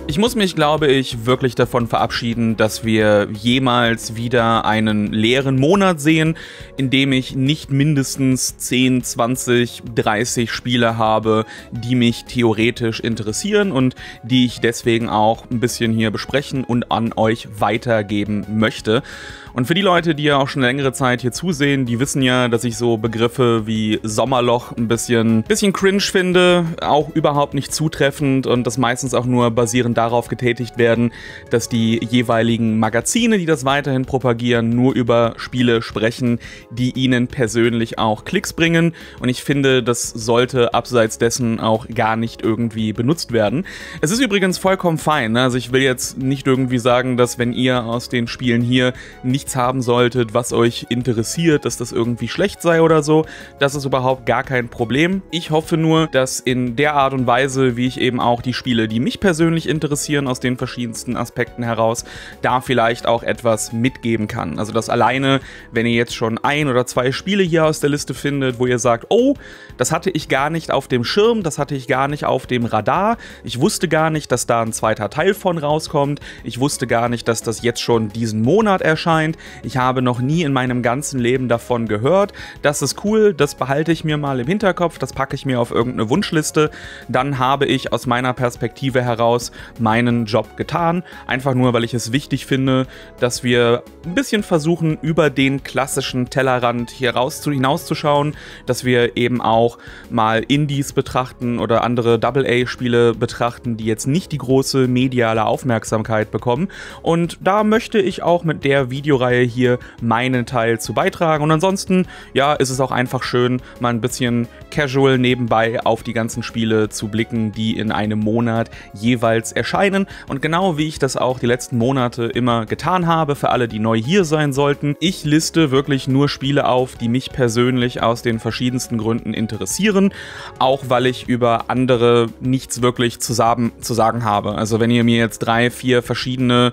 Ich muss mich, glaube ich, wirklich davon verabschieden, dass wir jemals wieder einen leeren Monat sehen, in dem ich nicht mindestens 10, 20, 30 Spiele habe, die mich theoretisch interessieren und die ich deswegen auch ein bisschen hier besprechen und an euch weitergeben möchte. Und für die Leute, die ja auch schon längere Zeit hier zusehen, die wissen ja, dass ich so Begriffe wie Sommerloch ein bisschen cringe finde, auch überhaupt nicht zutreffend und das meistens auch nur basierend darauf getätigt werden, dass die jeweiligen Magazine, die das weiterhin propagieren, nur über Spiele sprechen, die ihnen persönlich auch Klicks bringen. Und ich finde, das sollte abseits dessen auch gar nicht irgendwie benutzt werden. Es ist übrigens vollkommen fein, ne? Also ich will jetzt nicht irgendwie sagen, dass wenn ihr aus den Spielen hier nichts haben solltet, was euch interessiert, dass das irgendwie schlecht sei oder so. Das ist überhaupt gar kein Problem. Ich hoffe nur, dass in der Art und Weise, wie ich eben auch die Spiele, die mich persönlich interessieren, aus den verschiedensten Aspekten heraus, da vielleicht auch etwas mitgeben kann. Also dass alleine, wenn ihr jetzt schon 1 oder 2 Spiele hier aus der Liste findet, wo ihr sagt, oh, das hatte ich gar nicht auf dem Schirm, das hatte ich gar nicht auf dem Radar, ich wusste gar nicht, dass da ein zweiter Teil von rauskommt, ich wusste gar nicht, dass das jetzt schon diesen Monat erscheint, ich habe noch nie in meinem ganzen Leben davon gehört, das ist cool, das behalte ich mir mal im Hinterkopf, das packe ich mir auf irgendeine Wunschliste, dann habe ich aus meiner Perspektive heraus meinen Job getan, einfach nur, weil ich es wichtig finde, dass wir ein bisschen versuchen, über den klassischen Tellerrand hier hinauszuschauen, dass wir eben auch mal Indies betrachten oder andere AA-Spiele betrachten, die jetzt nicht die große mediale Aufmerksamkeit bekommen. Und da möchte ich auch mit der Videoreihe hier meinen Teil zu beitragen. Und ansonsten, ja, ist es auch einfach schön, mal ein bisschen casual nebenbei auf die ganzen Spiele zu blicken, die in einem Monat jeweils erscheinen. Und genau wie ich das auch die letzten Monate immer getan habe, für alle, die neu hier sein sollten, ich liste wirklich nur Spiele auf, die mich persönlich aus den verschiedensten Gründen interessieren, auch weil ich über andere nichts wirklich zu sagen habe. Also wenn ihr mir jetzt 3, 4 verschiedene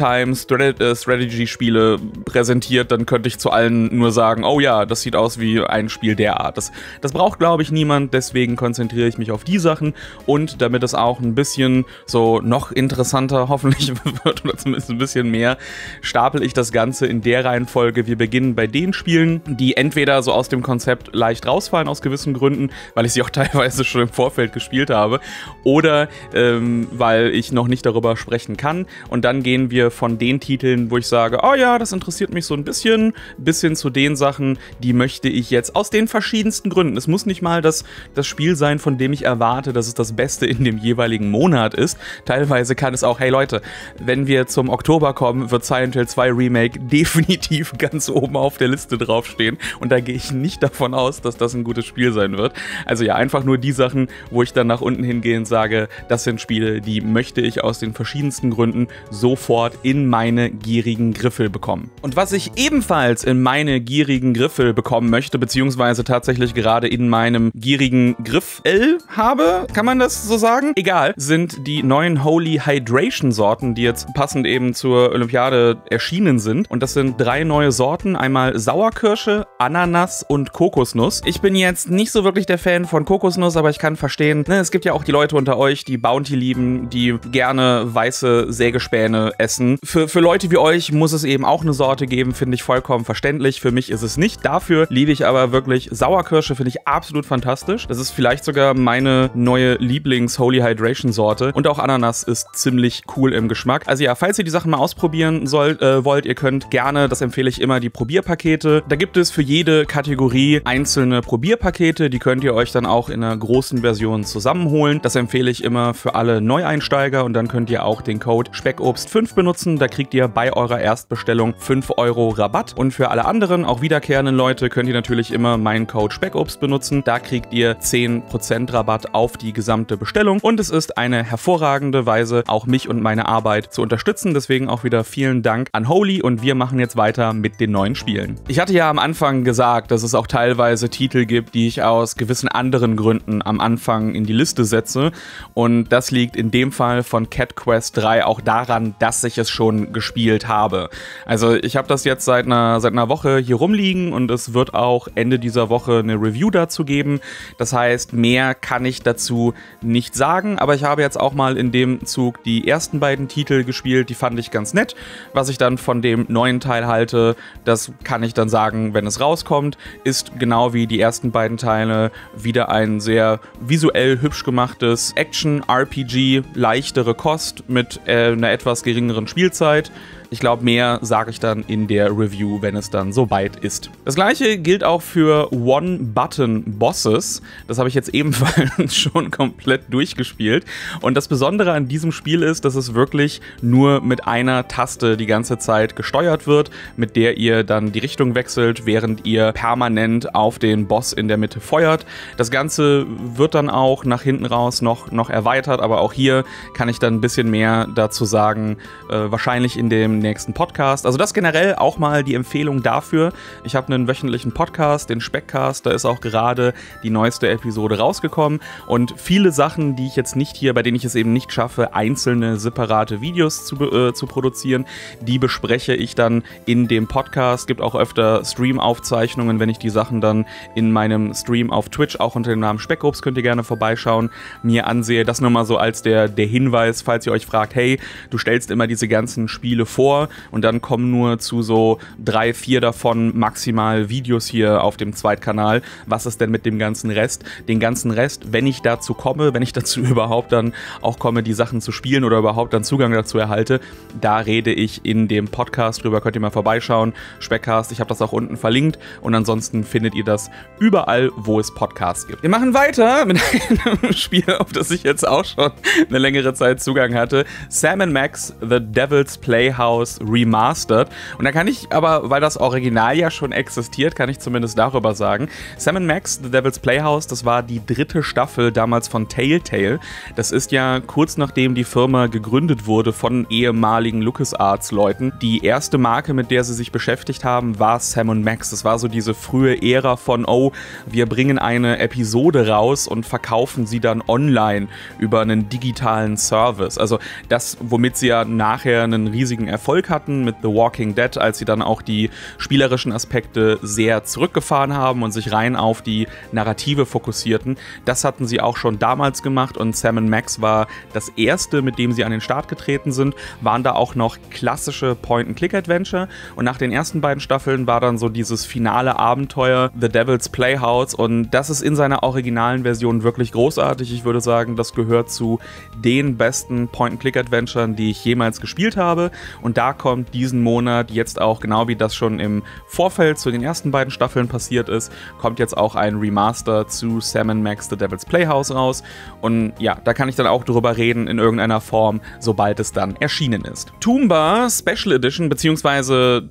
Real-Time-Strategy-Spiele präsentiert, dann könnte ich zu allen nur sagen, oh ja, das sieht aus wie ein Spiel der Art. Das braucht, glaube ich, niemand, deswegen konzentriere ich mich auf die Sachen und damit es auch ein bisschen so noch interessanter hoffentlich wird oder zumindest ein bisschen mehr, stapel ich das Ganze in der Reihenfolge. Wir beginnen bei den Spielen, die entweder so aus dem Konzept leicht rausfallen aus gewissen Gründen, weil ich sie auch teilweise schon im Vorfeld gespielt habe oder weil ich noch nicht darüber sprechen kann und dann gehen wir von den Titeln, wo ich sage, oh ja, das interessiert mich so ein bisschen, bis hin zu den Sachen, die möchte ich jetzt aus den verschiedensten Gründen. Es muss nicht mal das Spiel sein, von dem ich erwarte, dass es das Beste in dem jeweiligen Monat ist. Teilweise kann es auch, hey Leute, wenn wir zum Oktober kommen, wird Silent Hill 2 Remake definitiv ganz oben auf der Liste draufstehen und da gehe ich nicht davon aus, dass das ein gutes Spiel sein wird. Also ja, einfach nur die Sachen, wo ich dann nach unten hingehe und sage, das sind Spiele, die möchte ich aus den verschiedensten Gründen sofort in meine gierigen Griffel bekommen. Und was ich ebenfalls in meine gierigen Griffel bekommen möchte, beziehungsweise tatsächlich gerade in meinem gierigen Griffel habe, kann man das so sagen? Egal, sind die neuen Holy Hydration Sorten, die jetzt passend eben zur Olympiade erschienen sind. Und das sind 3 neue Sorten, einmal Sauerkirsche, Ananas und Kokosnuss. Ich bin jetzt nicht so wirklich der Fan von Kokosnuss, aber ich kann verstehen, ne, es gibt ja auch die Leute unter euch, die Bounty lieben, die gerne weiße Sägespäne essen. Für Leute wie euch muss es eben auch eine Sorte geben, finde ich vollkommen verständlich. Für mich ist es nicht. Dafür liebe ich aber wirklich Sauerkirsche, finde ich absolut fantastisch. Das ist vielleicht sogar meine neue Lieblings-Holy Hydration Sorte. Und auch Ananas ist ziemlich cool im Geschmack. Also ja, falls ihr die Sachen mal ausprobieren wollt, ihr könnt gerne, das empfehle ich immer, die Probierpakete. Da gibt es für jede Kategorie einzelne Probierpakete. Die könnt ihr euch dann auch in einer großen Version zusammenholen. Das empfehle ich immer für alle Neueinsteiger und dann könnt ihr auch den Code SPECKOBST5 benutzen. Da kriegt ihr bei eurer Erstbestellung 5 € Rabatt. Und für alle anderen, auch wiederkehrenden Leute, könnt ihr natürlich immer meinen Code SPECKOBST benutzen. Da kriegt ihr 10% Rabatt auf die gesamte Bestellung. Und es ist eine hervorragende Weise, auch mich und meine Arbeit zu unterstützen. Deswegen auch wieder vielen Dank an Holy und wir machen jetzt weiter mit den neuen Spielen. Ich hatte ja am Anfang gesagt, dass es auch teilweise Titel gibt, die ich aus gewissen anderen Gründen am Anfang in die Liste setze. Und das liegt in dem Fall von Cat Quest 3 auch daran, dass ich es schon gespielt habe. Also ich habe das jetzt seit einer Woche hier rumliegen und es wird auch Ende dieser Woche eine Review dazu geben. Das heißt, mehr kann ich dazu nicht sagen, aber ich habe jetzt auch mal in dem Zug die ersten beiden Titel gespielt, die fand ich ganz nett. Was ich dann von dem neuen Teil halte, das kann ich dann sagen, wenn es rauskommt, ist genau wie die ersten beiden Teile wieder ein sehr visuell hübsch gemachtes Action-RPG, leichtere Kost mit einer etwas geringeren Spielzeit. Ich glaube, mehr sage ich dann in der Review, wenn es dann soweit ist. Das gleiche gilt auch für One-Button-Bosses. Das habe ich jetzt ebenfalls schon komplett durchgespielt. Und das Besondere an diesem Spiel ist, dass es wirklich nur mit einer Taste die ganze Zeit gesteuert wird, mit der ihr dann die Richtung wechselt, während ihr permanent auf den Boss in der Mitte feuert. Das Ganze wird dann auch nach hinten raus noch erweitert, aber auch hier kann ich dann ein bisschen mehr dazu sagen, wahrscheinlich in dem nächsten Podcast. Also das generell auch mal die Empfehlung dafür. Ich habe einen wöchentlichen Podcast, den Speckcast, da ist auch gerade die neueste Episode rausgekommen und viele Sachen, die ich jetzt nicht hier, bei denen ich es eben nicht schaffe, einzelne separate Videos zu produzieren, die bespreche ich dann in dem Podcast. Gibt auch öfter Stream-Aufzeichnungen, wenn ich die Sachen dann in meinem Stream auf Twitch, auch unter dem Namen Speckgrups, könnt ihr gerne vorbeischauen, mir ansehe. Das nur mal so als der Hinweis, falls ihr euch fragt, hey, du stellst immer diese ganzen Spiele vor und dann kommen nur zu so 3, 4 davon maximal Videos hier auf dem Zweitkanal. Was ist denn mit dem ganzen Rest? Den ganzen Rest, wenn ich dazu komme, wenn ich dazu überhaupt dann auch komme, die Sachen zu spielen oder überhaupt dann Zugang dazu erhalte, da rede ich in dem Podcast drüber, könnt ihr mal vorbeischauen. Speckcast, ich habe das auch unten verlinkt und ansonsten findet ihr das überall, wo es Podcasts gibt. Wir machen weiter mit einem Spiel, auf das ich jetzt auch schon eine längere Zeit Zugang hatte. Sam & Max The Devil's Playhouse Remastered. Und da kann ich aber, weil das Original ja schon existiert, kann ich zumindest darüber sagen. Sam & Max The Devil's Playhouse, das war die 3. Staffel damals von Telltale. Das ist ja kurz nachdem die Firma gegründet wurde von ehemaligen LucasArts-Leuten. Die erste Marke, mit der sie sich beschäftigt haben, war Sam & Max. Das war so diese frühe Ära von, oh, wir bringen eine Episode raus und verkaufen sie dann online über einen digitalen Service. Also das, womit sie ja nachher einen riesigen Erfolg hatten mit The Walking Dead, als sie dann auch die spielerischen Aspekte sehr zurückgefahren haben und sich rein auf die Narrative fokussierten. Das hatten sie auch schon damals gemacht und Sam & Max war das erste, mit dem sie an den Start getreten sind. Waren da auch noch klassische Point-and-Click-Adventure und nach den ersten beiden Staffeln war dann so dieses finale Abenteuer The Devil's Playhouse und das ist in seiner originalen Version wirklich großartig. Ich würde sagen, das gehört zu den besten Point-and-Click-Adventuren, die ich jemals gespielt habe. Und da kommt diesen Monat jetzt auch, genau wie das schon im Vorfeld zu den ersten beiden Staffeln passiert ist, kommt jetzt auch ein Remaster zu Sam & Max The Devil's Playhouse raus. Und ja, da kann ich dann auch drüber reden in irgendeiner Form, sobald es dann erschienen ist. Toomba Special Edition, beziehungsweise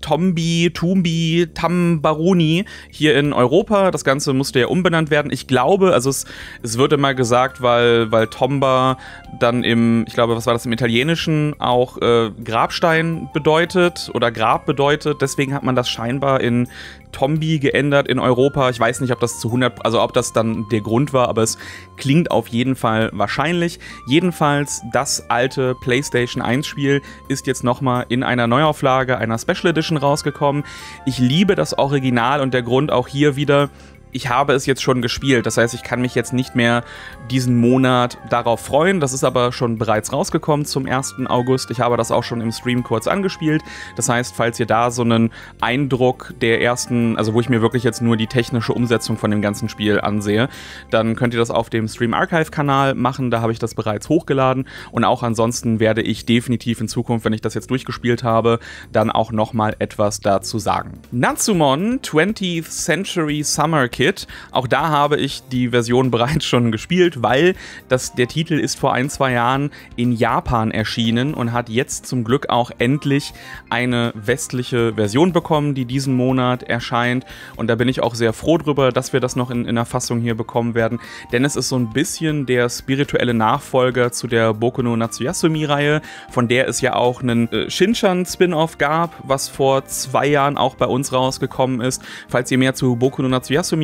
Toombi, Tambaroni hier in Europa. Das Ganze musste ja umbenannt werden. Ich glaube, also es wird immer gesagt, weil Tomba dann ich glaube, was war das im Italienischen, auch Grabstein bedeutet oder Grab bedeutet. Deswegen hat man das scheinbar in Tombi geändert in Europa. Ich weiß nicht, ob das ob das dann der Grund war, aber es klingt auf jeden Fall wahrscheinlich. Jedenfalls, das alte PlayStation 1 Spiel ist jetzt nochmal in einer Neuauflage, einer Special Edition rausgekommen. Ich liebe das Original und der Grund auch hier wieder, ich habe es jetzt schon gespielt, das heißt, ich kann mich jetzt nicht mehr diesen Monat darauf freuen. Das ist aber schon bereits rausgekommen zum 1. August. Ich habe das auch schon im Stream kurz angespielt. Das heißt, falls ihr da so einen Eindruck der ersten, also wo ich mir wirklich jetzt nur die technische Umsetzung von dem ganzen Spiel ansehe, dann könnt ihr das auf dem Stream Archive-Kanal machen. Da habe ich das bereits hochgeladen. Und auch ansonsten werde ich definitiv in Zukunft, wenn ich das jetzt durchgespielt habe, dann auch nochmal etwas dazu sagen. Natsumon 20th Century Summer Kit. Auch da habe ich die Version bereits schon gespielt, weil der Titel ist vor 1-2 Jahren in Japan erschienen und hat jetzt zum Glück auch endlich eine westliche Version bekommen, die diesen Monat erscheint. Und da bin ich auch sehr froh drüber, dass wir das noch in einer Fassung hier bekommen werden, denn es ist so ein bisschen der spirituelle Nachfolger zu der Boku no Natsuyasumi-Reihe, von der es ja auch einen Shinchan-Spin-Off gab, was vor 2 Jahren auch bei uns rausgekommen ist. Falls ihr mehr zu Boku no Natsuyasumi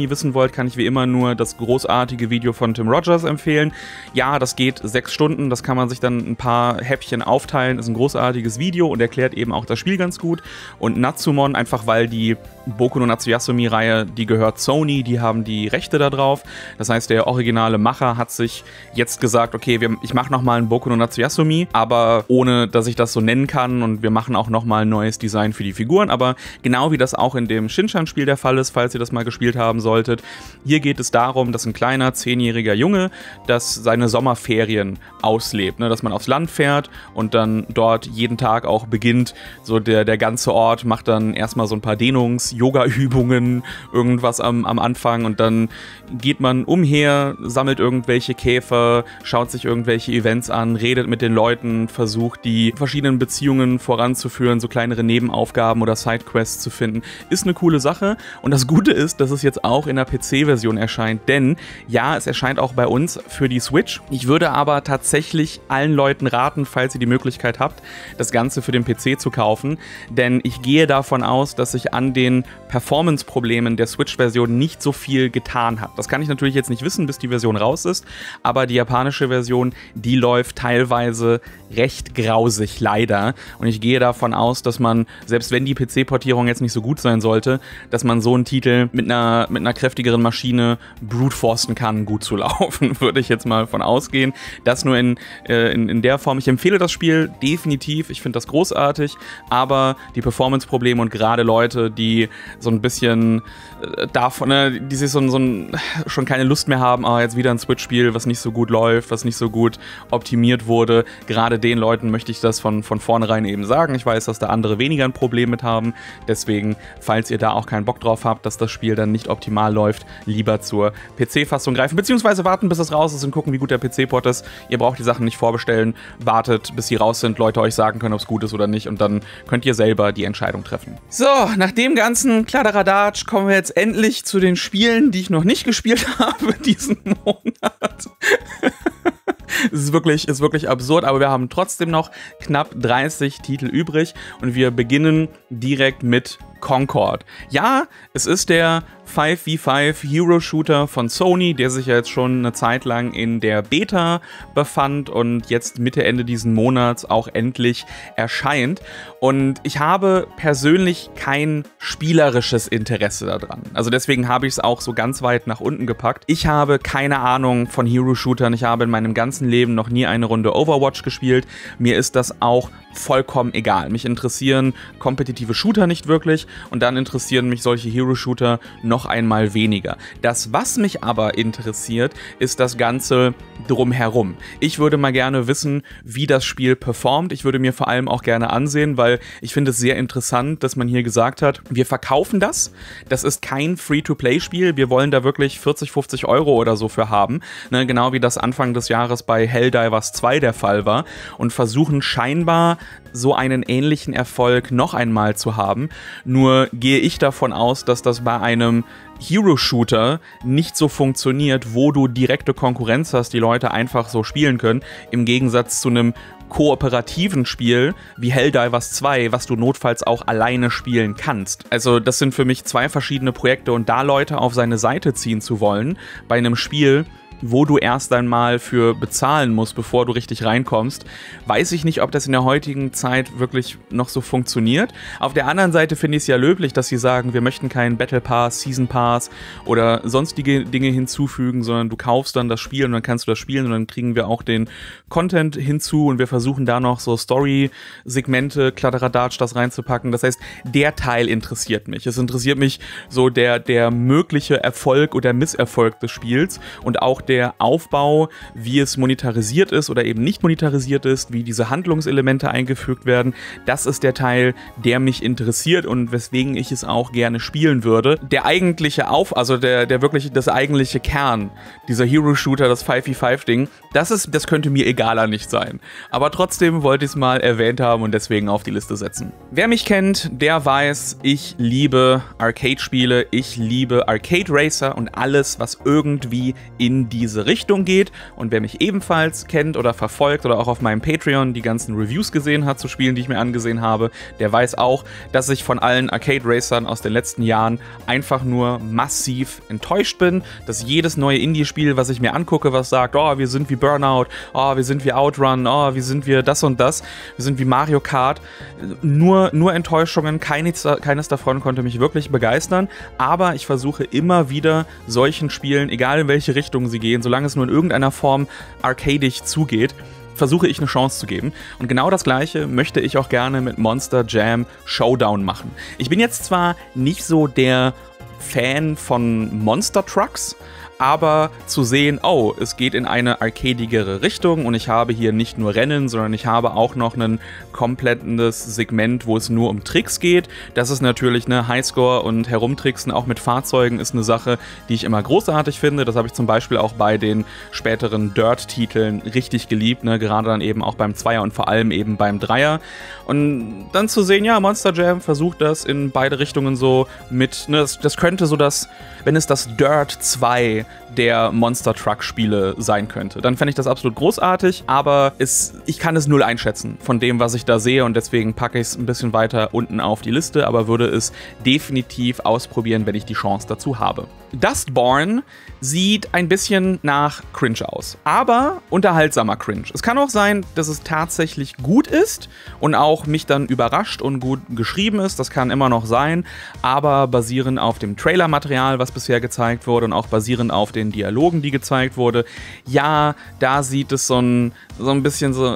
Natsumi wissen wollt, kann ich wie immer nur das großartige Video von Tim Rogers empfehlen. Ja, das geht 6 Stunden, das kann man sich dann ein paar Häppchen aufteilen, ist ein großartiges Video und erklärt eben auch das Spiel ganz gut. Und Natsumon, einfach weil die Boku no Natsuyasumi-Reihe, die gehört Sony, die haben die Rechte da drauf. Das heißt, der originale Macher hat sich jetzt gesagt, okay, ich mache nochmal ein Boku no Natsuyasumi, aber ohne, dass ich das so nennen kann, und wir machen auch nochmal ein neues Design für die Figuren, aber genau wie das auch in dem Shinchan-Spiel der Fall ist, falls ihr das mal gespielt haben solltet, hier geht es darum, dass ein kleiner 10-jähriger Junge, das seine Sommerferien auslebt, ne? Dass man aufs Land fährt und dann dort jeden Tag auch beginnt, so der ganze Ort macht dann erstmal so ein paar Yoga-Übungen, irgendwas am Anfang, und dann geht man umher, sammelt irgendwelche Käfer, schaut sich irgendwelche Events an, redet mit den Leuten, versucht die verschiedenen Beziehungen voranzuführen, so kleinere Nebenaufgaben oder Sidequests zu finden. Ist eine coole Sache, und das Gute ist, dass es jetzt auch in der PC-Version erscheint, denn ja, es erscheint auch bei uns für die Switch. Ich würde aber tatsächlich allen Leuten raten, falls ihr die Möglichkeit habt, das Ganze für den PC zu kaufen, denn ich gehe davon aus, dass sich an den Performance-Problemen der Switch-Version nicht so viel getan hat. Das kann ich natürlich jetzt nicht wissen, bis die Version raus ist, aber die japanische Version, die läuft teilweise recht grausig, leider. Und ich gehe davon aus, dass man, selbst wenn die PC-Portierung jetzt nicht so gut sein sollte, dass man so einen Titel mit einer kräftigeren Maschine brute forcen kann, gut zu laufen, würde ich jetzt mal von ausgehen. Das nur in der Form. Ich empfehle das Spiel definitiv, ich finde das großartig, aber die Performance-Probleme und gerade Leute, die so ein bisschen davon, die sich schon keine Lust mehr haben, jetzt wieder ein Switch-Spiel, was nicht so gut läuft, was nicht so gut optimiert wurde, gerade den Leuten möchte ich das von vornherein eben sagen. Ich weiß, dass da andere weniger ein Problem mit haben, deswegen, falls ihr da auch keinen Bock drauf habt, dass das Spiel dann nicht optimal läuft, lieber zur PC-Fassung greifen, beziehungsweise warten, bis es raus ist und gucken, wie gut der PC-Port ist. Ihr braucht die Sachen nicht vorbestellen, wartet, bis sie raus sind, Leute euch sagen können, ob es gut ist oder nicht, und dann könnt ihr selber die Entscheidung treffen. So, nach dem ganzen Kladderadatsch kommen wir jetzt endlich zu den Spielen, die ich noch nicht gespielt habe diesen Monat. Es ist wirklich absurd, aber wir haben trotzdem noch knapp 30 Titel übrig und wir beginnen direkt mit Concord. Ja, es ist der 5v5 Hero Shooter von Sony, der sich ja jetzt schon eine Zeit lang in der Beta befand und jetzt Mitte, Ende diesen Monats auch endlich erscheint. Und ich habe persönlich kein spielerisches Interesse daran. Also deswegen habe ich es auch so ganz weit nach unten gepackt. Ich habe keine Ahnung von Hero Shootern. Ich habe in meinem ganzen Leben noch nie eine Runde Overwatch gespielt. Mir ist das auch vollkommen egal. Mich interessieren kompetitive Shooter nicht wirklich und dann interessieren mich solche Hero-Shooter noch einmal weniger. Das, was mich aber interessiert, ist das Ganze drumherum. Ich würde mal gerne wissen, wie das Spiel performt. Ich würde mir vor allem auch gerne ansehen, weil ich finde es sehr interessant, dass man hier gesagt hat, wir verkaufen das. Das ist kein Free-to-Play-Spiel. Wir wollen da wirklich 40, 50 Euro oder so für haben. Ne, genau wie das Anfang des Jahres bei Helldivers 2 der Fall war und versuchen scheinbar so einen ähnlichen Erfolg noch einmal zu haben. Nur gehe ich davon aus, dass das bei einem Hero-Shooter nicht so funktioniert, wo du direkte Konkurrenz hast, die Leute einfach so spielen können, im Gegensatz zu einem kooperativen Spiel wie Helldivers 2, was du notfalls auch alleine spielen kannst. Also das sind für mich zwei verschiedene Projekte und da Leute auf seine Seite ziehen zu wollen, bei einem Spiel, wo du erst einmal für bezahlen musst, bevor du richtig reinkommst, weiß ich nicht, ob das in der heutigen Zeit wirklich noch so funktioniert. Auf der anderen Seite finde ich es ja löblich, dass sie sagen, wir möchten keinen Battle Pass, Season Pass oder sonstige Dinge hinzufügen, sondern du kaufst dann das Spiel und dann kannst du das spielen und dann kriegen wir auch den Content hinzu und wir versuchen da noch so Story-Segmente, Kladderadatsch, das reinzupacken. Das heißt, der Teil interessiert mich. Es interessiert mich so der mögliche Erfolg oder Misserfolg des Spiels und auch der Aufbau, wie es monetarisiert ist oder eben nicht monetarisiert ist, wie diese Handlungselemente eingefügt werden. Das ist der Teil, der mich interessiert und weswegen ich es auch gerne spielen würde. Der eigentliche das eigentliche Kern, dieser Hero-Shooter, das 5v5-Ding, das könnte mir egaler nicht sein. Aber trotzdem wollte ich es mal erwähnt haben und deswegen auf die Liste setzen. Wer mich kennt, der weiß, ich liebe Arcade-Spiele, ich liebe Arcade Racer und alles, was irgendwie in die diese Richtung geht. Und wer mich ebenfalls kennt oder verfolgt oder auch auf meinem Patreon die ganzen Reviews gesehen hat zu Spielen, die ich mir angesehen habe, der weiß auch, dass ich von allen Arcade Racern aus den letzten Jahren einfach nur massiv enttäuscht bin, dass jedes neue Indie-Spiel, was ich mir angucke, was sagt, oh, wir sind wie Burnout, oh, wir sind wie Outrun, oh, wir sind wie das und das, wir sind wie Mario Kart, nur Enttäuschungen, keines davon konnte mich wirklich begeistern, aber ich versuche immer wieder solchen Spielen, egal in welche Richtung sie gehen, solange es nur in irgendeiner Form arcadisch zugeht, versuche ich eine Chance zu geben. Und genau das Gleiche möchte ich auch gerne mit Monster Jam Showdown machen. Ich bin jetzt zwar nicht so der Fan von Monster Trucks, aber zu sehen, oh, es geht in eine arcadigere Richtung und ich habe hier nicht nur Rennen, sondern ich habe auch noch ein komplettes Segment, wo es nur um Tricks geht. Das ist natürlich eine Highscore und Herumtricksen auch mit Fahrzeugen ist eine Sache, die ich immer großartig finde. Das habe ich zum Beispiel auch bei den späteren Dirt-Titeln richtig geliebt, ne? Gerade dann eben auch beim Zweier und vor allem eben beim Dreier. Und dann zu sehen, ja, Monster Jam versucht das in beide Richtungen so mit, ne, das könnte so das, wenn es das Dirt 2 der Monster Truck Spiele sein könnte. Dann fände ich das absolut großartig, aber ich kann es null einschätzen von dem, was ich da sehe und deswegen packe ich es ein bisschen weiter unten auf die Liste, aber würde es definitiv ausprobieren, wenn ich die Chance dazu habe. Dustborn sieht ein bisschen nach Cringe aus, aber unterhaltsamer Cringe. Es kann auch sein, dass es tatsächlich gut ist und auch mich dann überrascht und gut geschrieben ist, das kann immer noch sein, aber basierend auf dem Trailermaterial, was bisher gezeigt wurde und auch basierend auf den Dialogen, die gezeigt wurde, ja, da sieht es so ein bisschen so,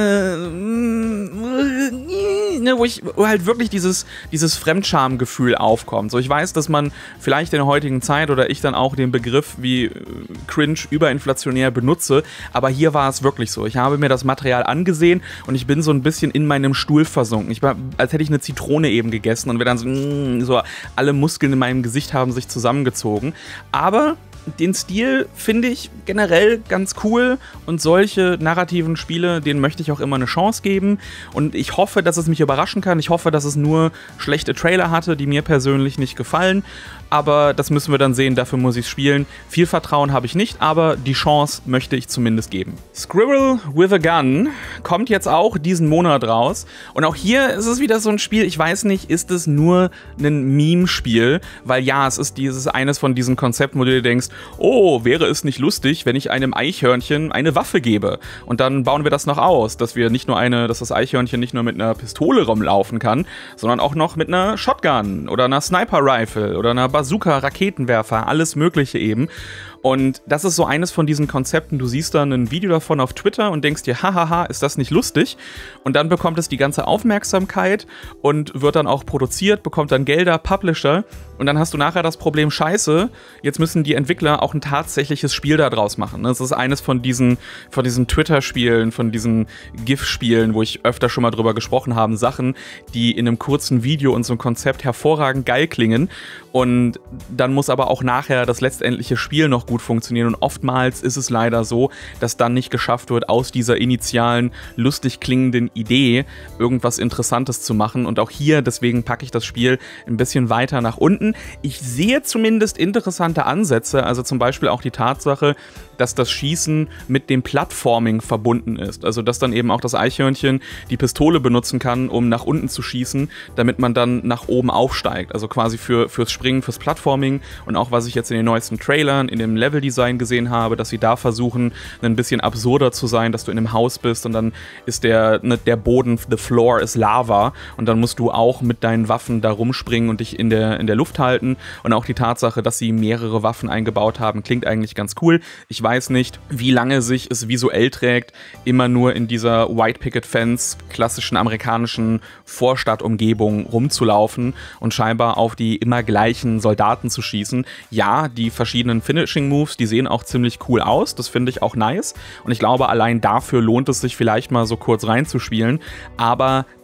wo halt wirklich dieses Fremdschamgefühl aufkommt. So, ich weiß, dass man vielleicht in der heutigen Zeit oder ich dann auch den Begriff wie Cringe überinflationär benutze, aber hier war es wirklich so. Ich habe mir das Material angesehen und ich bin so ein bisschen in meinem Stuhl versunken. Ich war, als hätte ich eine Zitrone eben gegessen und wir dann so alle Muskeln in meinem Gesicht haben sich zusammengezogen. Aber den Stil finde ich generell ganz cool und solche narrativen Spiele, denen möchte ich auch immer eine Chance geben und ich hoffe, dass es mich überraschen kann. Ich hoffe, dass es nur schlechte Trailer hatte, die mir persönlich nicht gefallen, aber das müssen wir dann sehen, dafür muss ich spielen. Viel Vertrauen habe ich nicht, aber die Chance möchte ich zumindest geben. Squirrel with a Gun kommt jetzt auch diesen Monat raus und auch hier ist es wieder so ein Spiel, ich weiß nicht, ist es nur ein Meme-Spiel, weil ja, es ist eines von diesen Konzepten, wo du dir denkst, oh, wäre es nicht lustig, wenn ich einem Eichhörnchen eine Waffe gebe? Und dann bauen wir das noch aus, dass das Eichhörnchen nicht nur mit einer Pistole rumlaufen kann, sondern auch noch mit einer Shotgun oder einer Sniper-Rifle oder einer Bazooka, Raketenwerfer, alles Mögliche eben. Und das ist so eines von diesen Konzepten, du siehst dann ein Video davon auf Twitter und denkst dir, hahaha, ist das nicht lustig? Und dann bekommt es die ganze Aufmerksamkeit und wird dann auch produziert, bekommt dann Gelder, Publisher und dann hast du nachher das Problem, scheiße, jetzt müssen die Entwickler auch ein tatsächliches Spiel da draus machen. Das ist eines von diesen Twitter-Spielen, von diesen GIF-Spielen, wo ich öfter schon mal drüber gesprochen habe, Sachen, die in einem kurzen Video und so ein Konzept hervorragend geil klingen und dann muss aber auch nachher das letztendliche Spiel noch gut funktionieren und oftmals ist es leider so, dass dann nicht geschafft wird, aus dieser initialen, lustig klingenden Idee irgendwas Interessantes zu machen und auch hier, deswegen packe ich das Spiel ein bisschen weiter nach unten. Ich sehe zumindest interessante Ansätze, also zum Beispiel auch die Tatsache, dass das Schießen mit dem Plattforming verbunden ist. Also dass dann eben auch das Eichhörnchen die Pistole benutzen kann, um nach unten zu schießen, damit man dann nach oben aufsteigt. Also quasi fürs Springen, fürs Plattforming und auch was ich jetzt in den neuesten Trailern, in dem Leveldesign gesehen habe, dass sie da versuchen, ein bisschen absurder zu sein, dass du in einem Haus bist und dann ist der Boden, the floor ist Lava und dann musst du auch mit deinen Waffen da rumspringen und dich in der Luft halten und auch die Tatsache, dass sie mehrere Waffen eingebaut haben, klingt eigentlich ganz cool. Ich weiß nicht, wie lange sich es visuell trägt, immer nur in dieser White Picket Fence klassischen amerikanischen Vorstadtumgebung rumzulaufen und scheinbar auf die immer gleichen Soldaten zu schießen. Ja, die verschiedenen Finishing Moves, die sehen auch ziemlich cool aus, das finde ich auch nice und ich glaube, allein dafür lohnt es sich vielleicht mal so kurz reinzuspielen, aber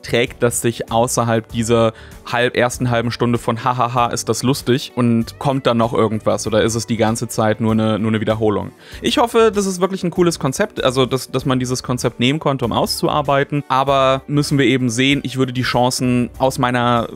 trägt das sich außerhalb dieser ersten halben Stunde von hahaha, ist das lustig und kommt dann noch irgendwas oder ist es die ganze Zeit nur eine Wiederholung? Ich hoffe, das ist wirklich ein cooles Konzept, also dass man dieses Konzept nehmen konnte, um auszuarbeiten, aber müssen wir eben sehen, ich würde die Chancen aus meiner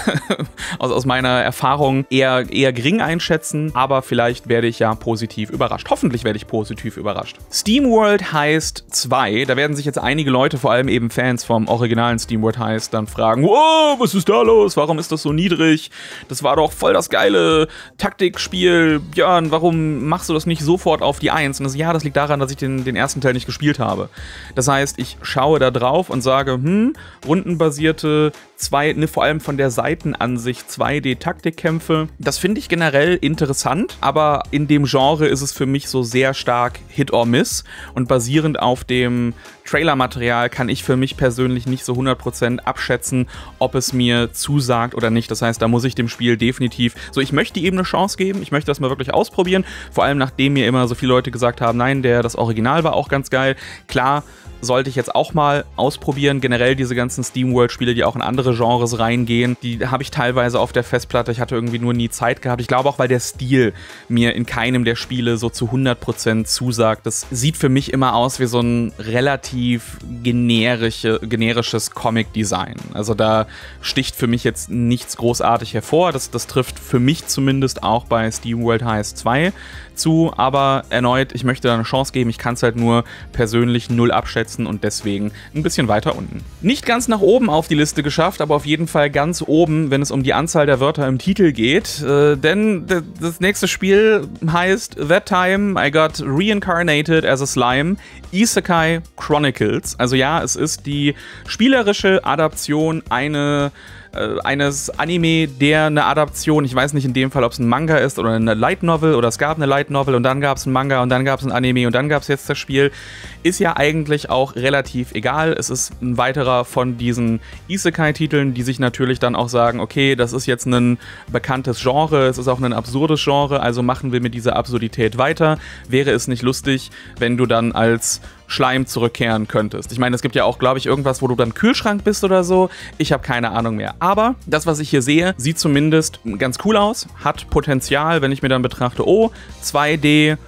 aus meiner Erfahrung eher gering einschätzen, aber vielleicht werde ich ja positiv überrascht. Hoffentlich werde ich positiv überrascht. SteamWorld Heist 2, da werden sich jetzt einige Leute, vor allem eben Fans vom originalen SteamWorld Heist, dann fragen, wow, was ist da los? Warum ist das so niedrig? Das war doch voll das geile Taktikspiel. Björn, warum machst du das nicht sofort auf die 1? Und das, ja, das liegt daran, dass ich den ersten Teil nicht gespielt habe. Das heißt, ich schaue da drauf und sage, rundenbasierte vor allem von der Seitenansicht 2D-Taktikkämpfe. Das finde ich generell interessant, aber in dem Genre ist es für mich so sehr stark Hit or Miss und basierend auf dem Trailermaterial kann ich für mich persönlich nicht so 100% abschätzen, ob es mir zusagt oder nicht. Das heißt, da muss ich dem Spiel definitiv, ich möchte ihm eine Chance geben, ich möchte das mal wirklich ausprobieren, vor allem nachdem mir immer so viele Leute gesagt haben, nein, das Original war auch ganz geil. Klar, sollte ich jetzt auch mal ausprobieren. Generell diese ganzen SteamWorld-Spiele, die auch in andere Genres reingehen, die habe ich teilweise auf der Festplatte. Ich hatte irgendwie nur nie Zeit gehabt. Ich glaube auch, weil der Stil mir in keinem der Spiele so zu 100% zusagt. Das sieht für mich immer aus wie so ein relativ generisches Comic-Design. Also da sticht für mich jetzt nichts großartig hervor. Das trifft für mich zumindest auch bei SteamWorld Heist 2 zu. Aber erneut, ich möchte da eine Chance geben. Ich kann es halt nur persönlich null abschätzen und deswegen ein bisschen weiter unten. Nicht ganz nach oben auf die Liste geschafft, aber auf jeden Fall ganz oben, wenn es um die Anzahl der Wörter im Titel geht. Denn das nächste Spiel heißt That Time I Got Reincarnated as a Slime, Isekai Chronicles. Also ja, es ist die spielerische Adaption eines Anime, der eine Adaption, ich weiß nicht in dem Fall, ob es ein Manga ist oder eine Light Novel oder es gab eine Light Novel und dann gab es einen Manga und dann gab es ein Anime und dann gab es jetzt das Spiel, ist ja eigentlich auch relativ egal. Es ist ein weiterer von diesen Isekai-Titeln, die sich natürlich dann auch sagen, okay, das ist jetzt ein bekanntes Genre, es ist auch ein absurdes Genre, also machen wir mit dieser Absurdität weiter. Wäre es nicht lustig, wenn du dann als Schleim zurückkehren könntest. Ich meine, es gibt ja auch, glaube ich, irgendwas, wo du dann Kühlschrank bist oder so. Ich habe keine Ahnung mehr. Aber das, was ich hier sehe, sieht zumindest ganz cool aus, hat Potenzial, wenn ich mir dann betrachte, 2D,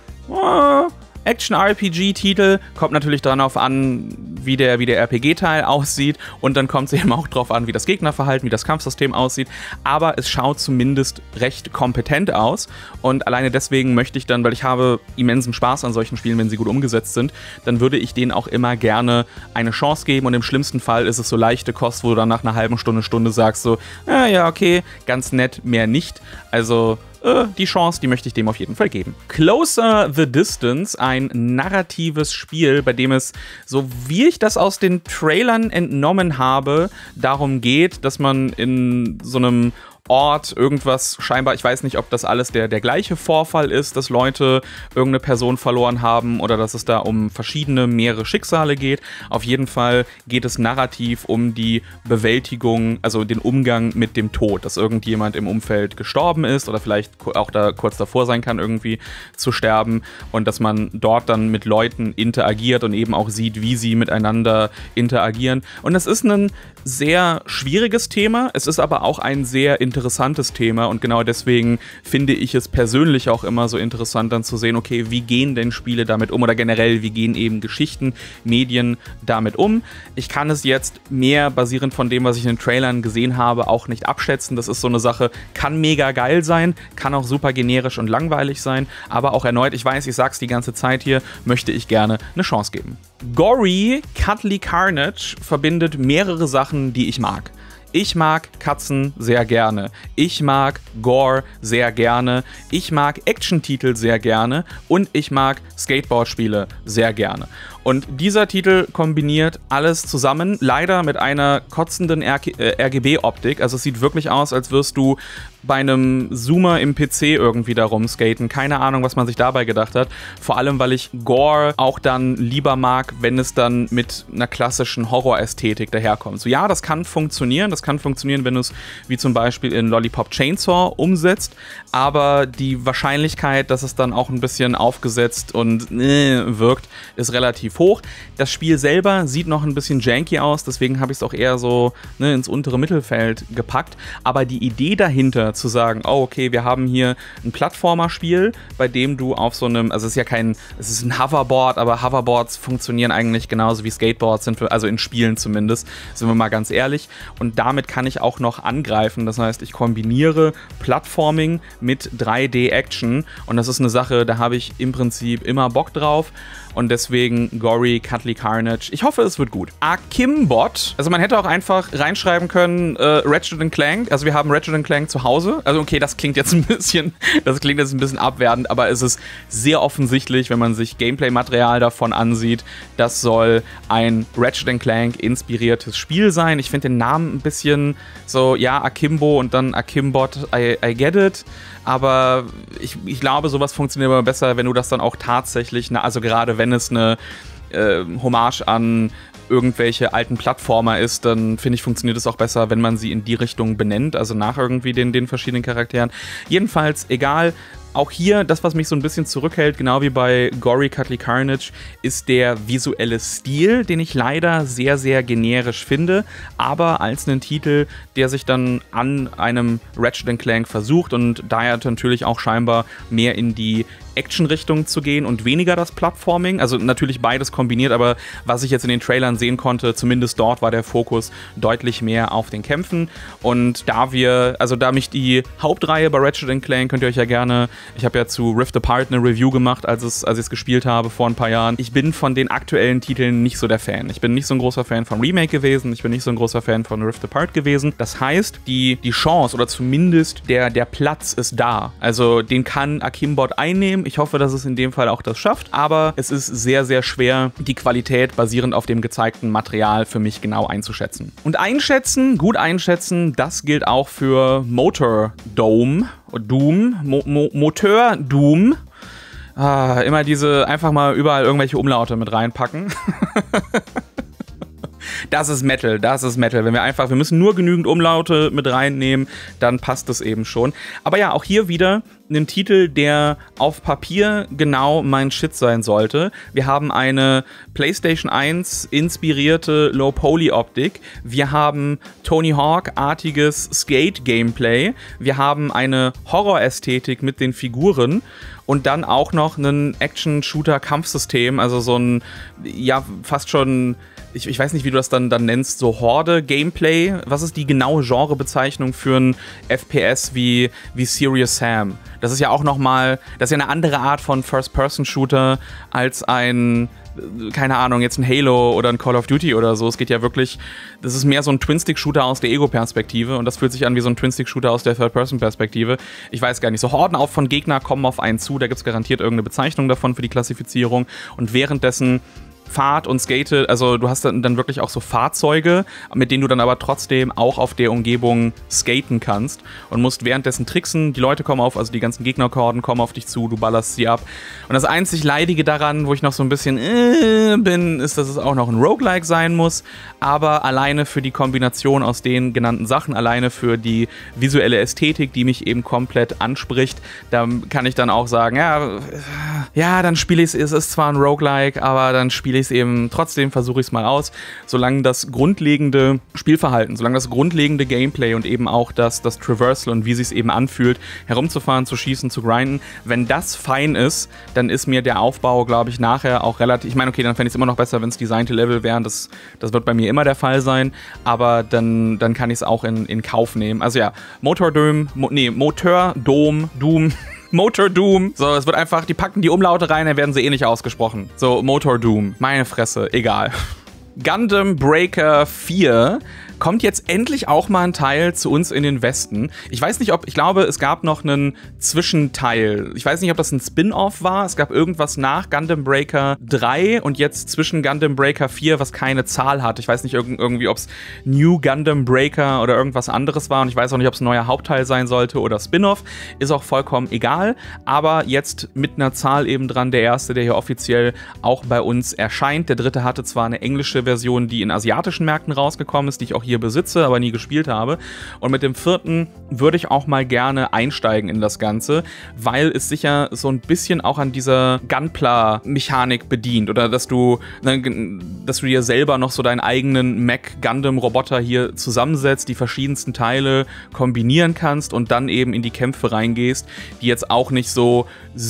Action-RPG-Titel, kommt natürlich darauf an, wie der RPG-Teil aussieht und dann kommt es eben auch darauf an, wie das Gegnerverhalten, wie das Kampfsystem aussieht, aber es schaut zumindest recht kompetent aus und alleine deswegen möchte ich dann, weil ich habe immensen Spaß an solchen Spielen, wenn sie gut umgesetzt sind, dann würde ich denen auch immer gerne eine Chance geben und im schlimmsten Fall ist es so leichte Kost, wo du dann nach einer halben Stunde sagst so, ja, okay, ganz nett, mehr nicht, also die Chance, die möchte ich dem auf jeden Fall geben. Closer the Distance, ein narratives Spiel, bei dem es, so wie ich das aus den Trailern entnommen habe, darum geht, dass man in so einem Ort irgendwas scheinbar, ich weiß nicht, ob das alles der gleiche Vorfall ist, dass Leute irgendeine Person verloren haben oder dass es da um mehrere Schicksale geht. Auf jeden Fall geht es narrativ um die Bewältigung, also den Umgang mit dem Tod, dass irgendjemand im Umfeld gestorben ist oder vielleicht auch da kurz davor sein kann, irgendwie zu sterben und dass man dort dann mit Leuten interagiert und eben auch sieht, wie sie miteinander interagieren. Und es ist ein sehr schwieriges Thema, es ist aber auch ein sehr interessantes Thema und genau deswegen finde ich es persönlich auch immer so interessant dann zu sehen, okay, wie gehen denn Spiele damit um oder generell, wie gehen eben Geschichten, Medien damit um. Ich kann es jetzt mehr basierend von dem, was ich in den Trailern gesehen habe, auch nicht abschätzen. Das ist so eine Sache, kann mega geil sein, kann auch super generisch und langweilig sein, aber auch erneut, ich weiß, ich sag's die ganze Zeit hier, möchte ich gerne eine Chance geben. Gory Cuddly Carnage verbindet mehrere Sachen, die ich mag. Ich mag Katzen sehr gerne. Ich mag Gore sehr gerne. Ich mag Action-Titel sehr gerne. Und ich mag Skateboard-Spiele sehr gerne. Und dieser Titel kombiniert alles zusammen, leider mit einer kotzenden RGB-Optik. Also es sieht wirklich aus, als wirst du bei einem Zoomer im PC irgendwie da rumskaten. Keine Ahnung, was man sich dabei gedacht hat. Vor allem, weil ich Gore auch dann lieber mag, wenn es dann mit einer klassischen Horror-Ästhetik daherkommt. So ja, das kann funktionieren. Das kann funktionieren, wenn du es wie zum Beispiel in Lollipop Chainsaw umsetzt. Aber die Wahrscheinlichkeit, dass es dann auch ein bisschen aufgesetzt und wirkt, ist relativ relativ hoch. Das Spiel selber sieht noch ein bisschen janky aus, deswegen habe ich es auch eher so ins untere Mittelfeld gepackt. Aber die Idee dahinter zu sagen, oh okay, wir haben hier ein Plattformer-Spiel, bei dem du auf so einem, also es ist ein Hoverboard, aber Hoverboards funktionieren eigentlich genauso wie Skateboards sind, also in Spielen zumindest, sind wir mal ganz ehrlich. Und damit kann ich auch noch angreifen. Das heißt, ich kombiniere Plattforming mit 3D-Action und das ist eine Sache, da habe ich im Prinzip immer Bock drauf. Und deswegen Gory, Cuddly Carnage. Ich hoffe, es wird gut. Akimbot. Also man hätte auch einfach reinschreiben können, Ratchet & Clank. Also wir haben Ratchet & Clank zu Hause. Also okay, das klingt jetzt ein bisschen abwertend, aber es ist sehr offensichtlich, wenn man sich Gameplay-Material davon ansieht. Das soll ein Ratchet & Clank inspiriertes Spiel sein. Ich finde den Namen ein bisschen so, ja, Akimbo und dann Akimbot, I get it. Aber ich glaube, sowas funktioniert immer besser, wenn du das dann auch tatsächlich, also gerade wenn es eine Hommage an irgendwelche alten Plattformer ist, dann finde ich, funktioniert es auch besser, wenn man sie in die Richtung benennt, also nach irgendwie den verschiedenen Charakteren. Jedenfalls, egal. Auch hier, das, was mich so ein bisschen zurückhält, genau wie bei Gory Cuddly Carnage, ist der visuelle Stil, den ich leider sehr, sehr generisch finde, aber als einen Titel, der sich dann an einem Ratchet & Clank versucht und daher natürlich auch scheinbar mehr in die Action-Richtung zu gehen und weniger das Plattforming, also natürlich beides kombiniert, aber was ich jetzt in den Trailern sehen konnte, zumindest dort war der Fokus deutlich mehr auf den Kämpfen und da mich die Hauptreihe bei Ratchet & Clank, könnt ihr euch ja gerne, ich habe ja zu Rift Apart eine Review gemacht, als ich es gespielt habe vor ein paar Jahren. Ich bin von den aktuellen Titeln nicht so der Fan. Ich bin nicht so ein großer Fan von Remake gewesen, ich bin nicht so ein großer Fan von Rift Apart gewesen. Das heißt, die Chance oder zumindest der Platz ist da. Also den kann Akimbot einnehmen. Ich hoffe, dass es in dem Fall auch das schafft, aber es ist sehr, sehr schwer, die Qualität basierend auf dem gezeigten Material für mich genau einzuschätzen. Und gut einschätzen, das gilt auch für Motor Doom. Motor Doom. Immer einfach mal überall irgendwelche Umlaute mit reinpacken. Das ist Metal. Wir müssen nur genügend Umlaute mit reinnehmen, dann passt das eben schon. Aber ja, auch hier wieder ein Titel, der auf Papier genau mein Shit sein sollte. Wir haben eine PlayStation 1 inspirierte Low-Poly-Optik. Wir haben Tony Hawk-artiges Skate-Gameplay. Wir haben eine Horror-Ästhetik mit den Figuren. Und dann auch noch ein Action-Shooter-Kampfsystem, also so ein, ja, fast schon, ich weiß nicht, wie du das dann nennst, so Horde-Gameplay. Was ist die genaue Genrebezeichnung für ein FPS wie Serious Sam? Das ist ja auch nochmal, das ist ja eine andere Art von First-Person-Shooter als ein, keine Ahnung, jetzt ein Halo oder ein Call of Duty oder so. Es geht ja wirklich, das ist mehr so ein Twin-Stick-Shooter aus der Ego-Perspektive und das fühlt sich an wie so ein Twin-Stick-Shooter aus der Third-Person-Perspektive. Ich weiß gar nicht, so Horden auch von Gegner kommen auf einen zu, da gibt es garantiert irgendeine Bezeichnung davon für die Klassifizierung und währenddessen fahrt und skatet, also du hast dann wirklich auch so Fahrzeuge, mit denen du dann aber trotzdem auch auf der Umgebung skaten kannst und musst währenddessen tricksen, die Leute kommen also die ganzen Gegnerkorden kommen auf dich zu, du ballerst sie ab. Und das einzig Leidige daran, wo ich noch so ein bisschen bin, ist, dass es auch noch ein Roguelike sein muss, aber alleine für die Kombination aus den genannten Sachen, alleine für die visuelle Ästhetik, die mich eben komplett anspricht, da kann ich dann auch sagen, ja, dann spiele ich es ist zwar ein Roguelike, aber dann spiele ich es eben, trotzdem versuche ich es mal aus, solange das grundlegende Spielverhalten, solange das grundlegende Gameplay und eben auch das Traversal und wie es sich eben anfühlt, herumzufahren, zu schießen, zu grinden, wenn das fein ist, dann ist mir der Aufbau, glaube ich, nachher auch relativ, ich meine, okay, dann fände ich es immer noch besser, wenn es designte Level wären, das wird bei mir immer der Fall sein, aber dann kann ich es auch in Kauf nehmen. Also ja, Motor Doom. Motor Doom. So, es wird einfach, die packen die Umlaute rein, dann werden sie eh nicht ausgesprochen. So, Motor Doom. Meine Fresse, egal. Gundam Breaker 4 kommt jetzt endlich auch mal ein Teil zu uns in den Westen. Ich weiß nicht, ich glaube, es gab noch einen Zwischenteil. Ich weiß nicht, ob das ein Spin-Off war. Es gab irgendwas nach Gundam Breaker 3 und jetzt zwischen Gundam Breaker 4, was keine Zahl hat. Ich weiß nicht irgendwie, ob es New Gundam Breaker oder irgendwas anderes war und ich weiß auch nicht, ob es ein neuer Hauptteil sein sollte oder Spin-Off. Ist auch vollkommen egal, aber jetzt mit einer Zahl eben dran, der erste, der hier offiziell auch bei uns erscheint. Der dritte hatte zwar eine englische Version, die in asiatischen Märkten rausgekommen ist, die ich auch hier hier besitze, aber nie gespielt habe. Und mit dem 4. würde ich auch mal gerne einsteigen in das Ganze, weil es sicher so ein bisschen auch an dieser Gunpla-Mechanik bedient oder dass du dir selber noch so deinen eigenen Mech-Gundam-Roboter hier zusammensetzt, die verschiedensten Teile kombinieren kannst und dann eben in die Kämpfe reingehst, die jetzt auch nicht so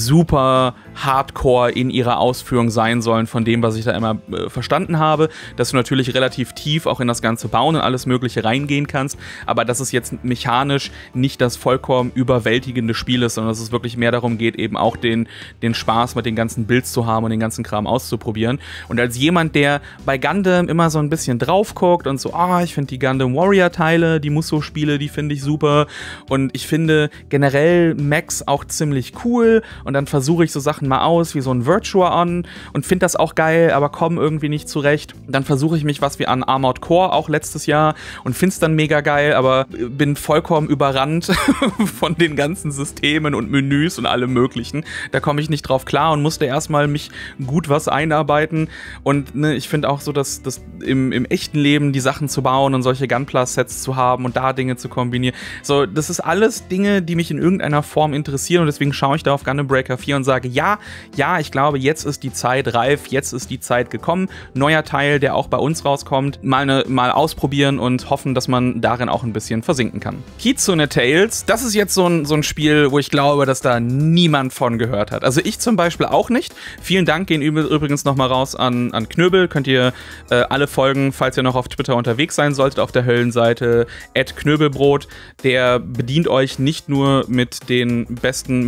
super hardcore in ihrer Ausführung sein sollen von dem, was ich da immer verstanden habe, dass du natürlich relativ tief auch in das ganze Bauen und alles Mögliche reingehen kannst, aber dass es jetzt mechanisch nicht das vollkommen überwältigende Spiel ist, sondern dass es wirklich mehr darum geht, eben auch den Spaß mit den ganzen Builds zu haben und den ganzen Kram auszuprobieren. Und als jemand, der bei Gundam immer so ein bisschen drauf guckt und so, ich finde die Gundam Warrior Teile, die Musou-Spiele, die finde ich super und ich finde generell Mechs auch ziemlich cool und dann versuche ich so Sachen mal aus, wie so ein Virtua On und finde das auch geil, aber komme irgendwie nicht zurecht. Dann versuche ich mich was wie an Armored Core auch letztes Jahr und finde es dann mega geil, aber bin vollkommen überrannt von den ganzen Systemen und Menüs und allem Möglichen. Da komme ich nicht drauf klar und musste erstmal mich gut was einarbeiten und ich finde auch so, dass im echten Leben die Sachen zu bauen und solche Gunpla-Sets zu haben und da Dinge zu kombinieren. So, das ist alles Dinge, die mich in irgendeiner Form interessieren und deswegen schaue ich da auf Gundam Breaker 4 und sage, ja, ich glaube, jetzt ist die Zeit reif, jetzt ist die Zeit gekommen. Neuer Teil, der auch bei uns rauskommt, mal ausprobieren und hoffen, dass man darin auch ein bisschen versinken kann. Kitsune Tales, das ist jetzt so ein Spiel, wo ich glaube, dass da niemand von gehört hat. Also ich zum Beispiel auch nicht. Vielen Dank gehen übrigens nochmal raus an Knöbel. Könnt ihr alle folgen, falls ihr noch auf Twitter unterwegs sein solltet, auf der Höllenseite @knöbelbrot. Der bedient euch nicht nur mit dem besten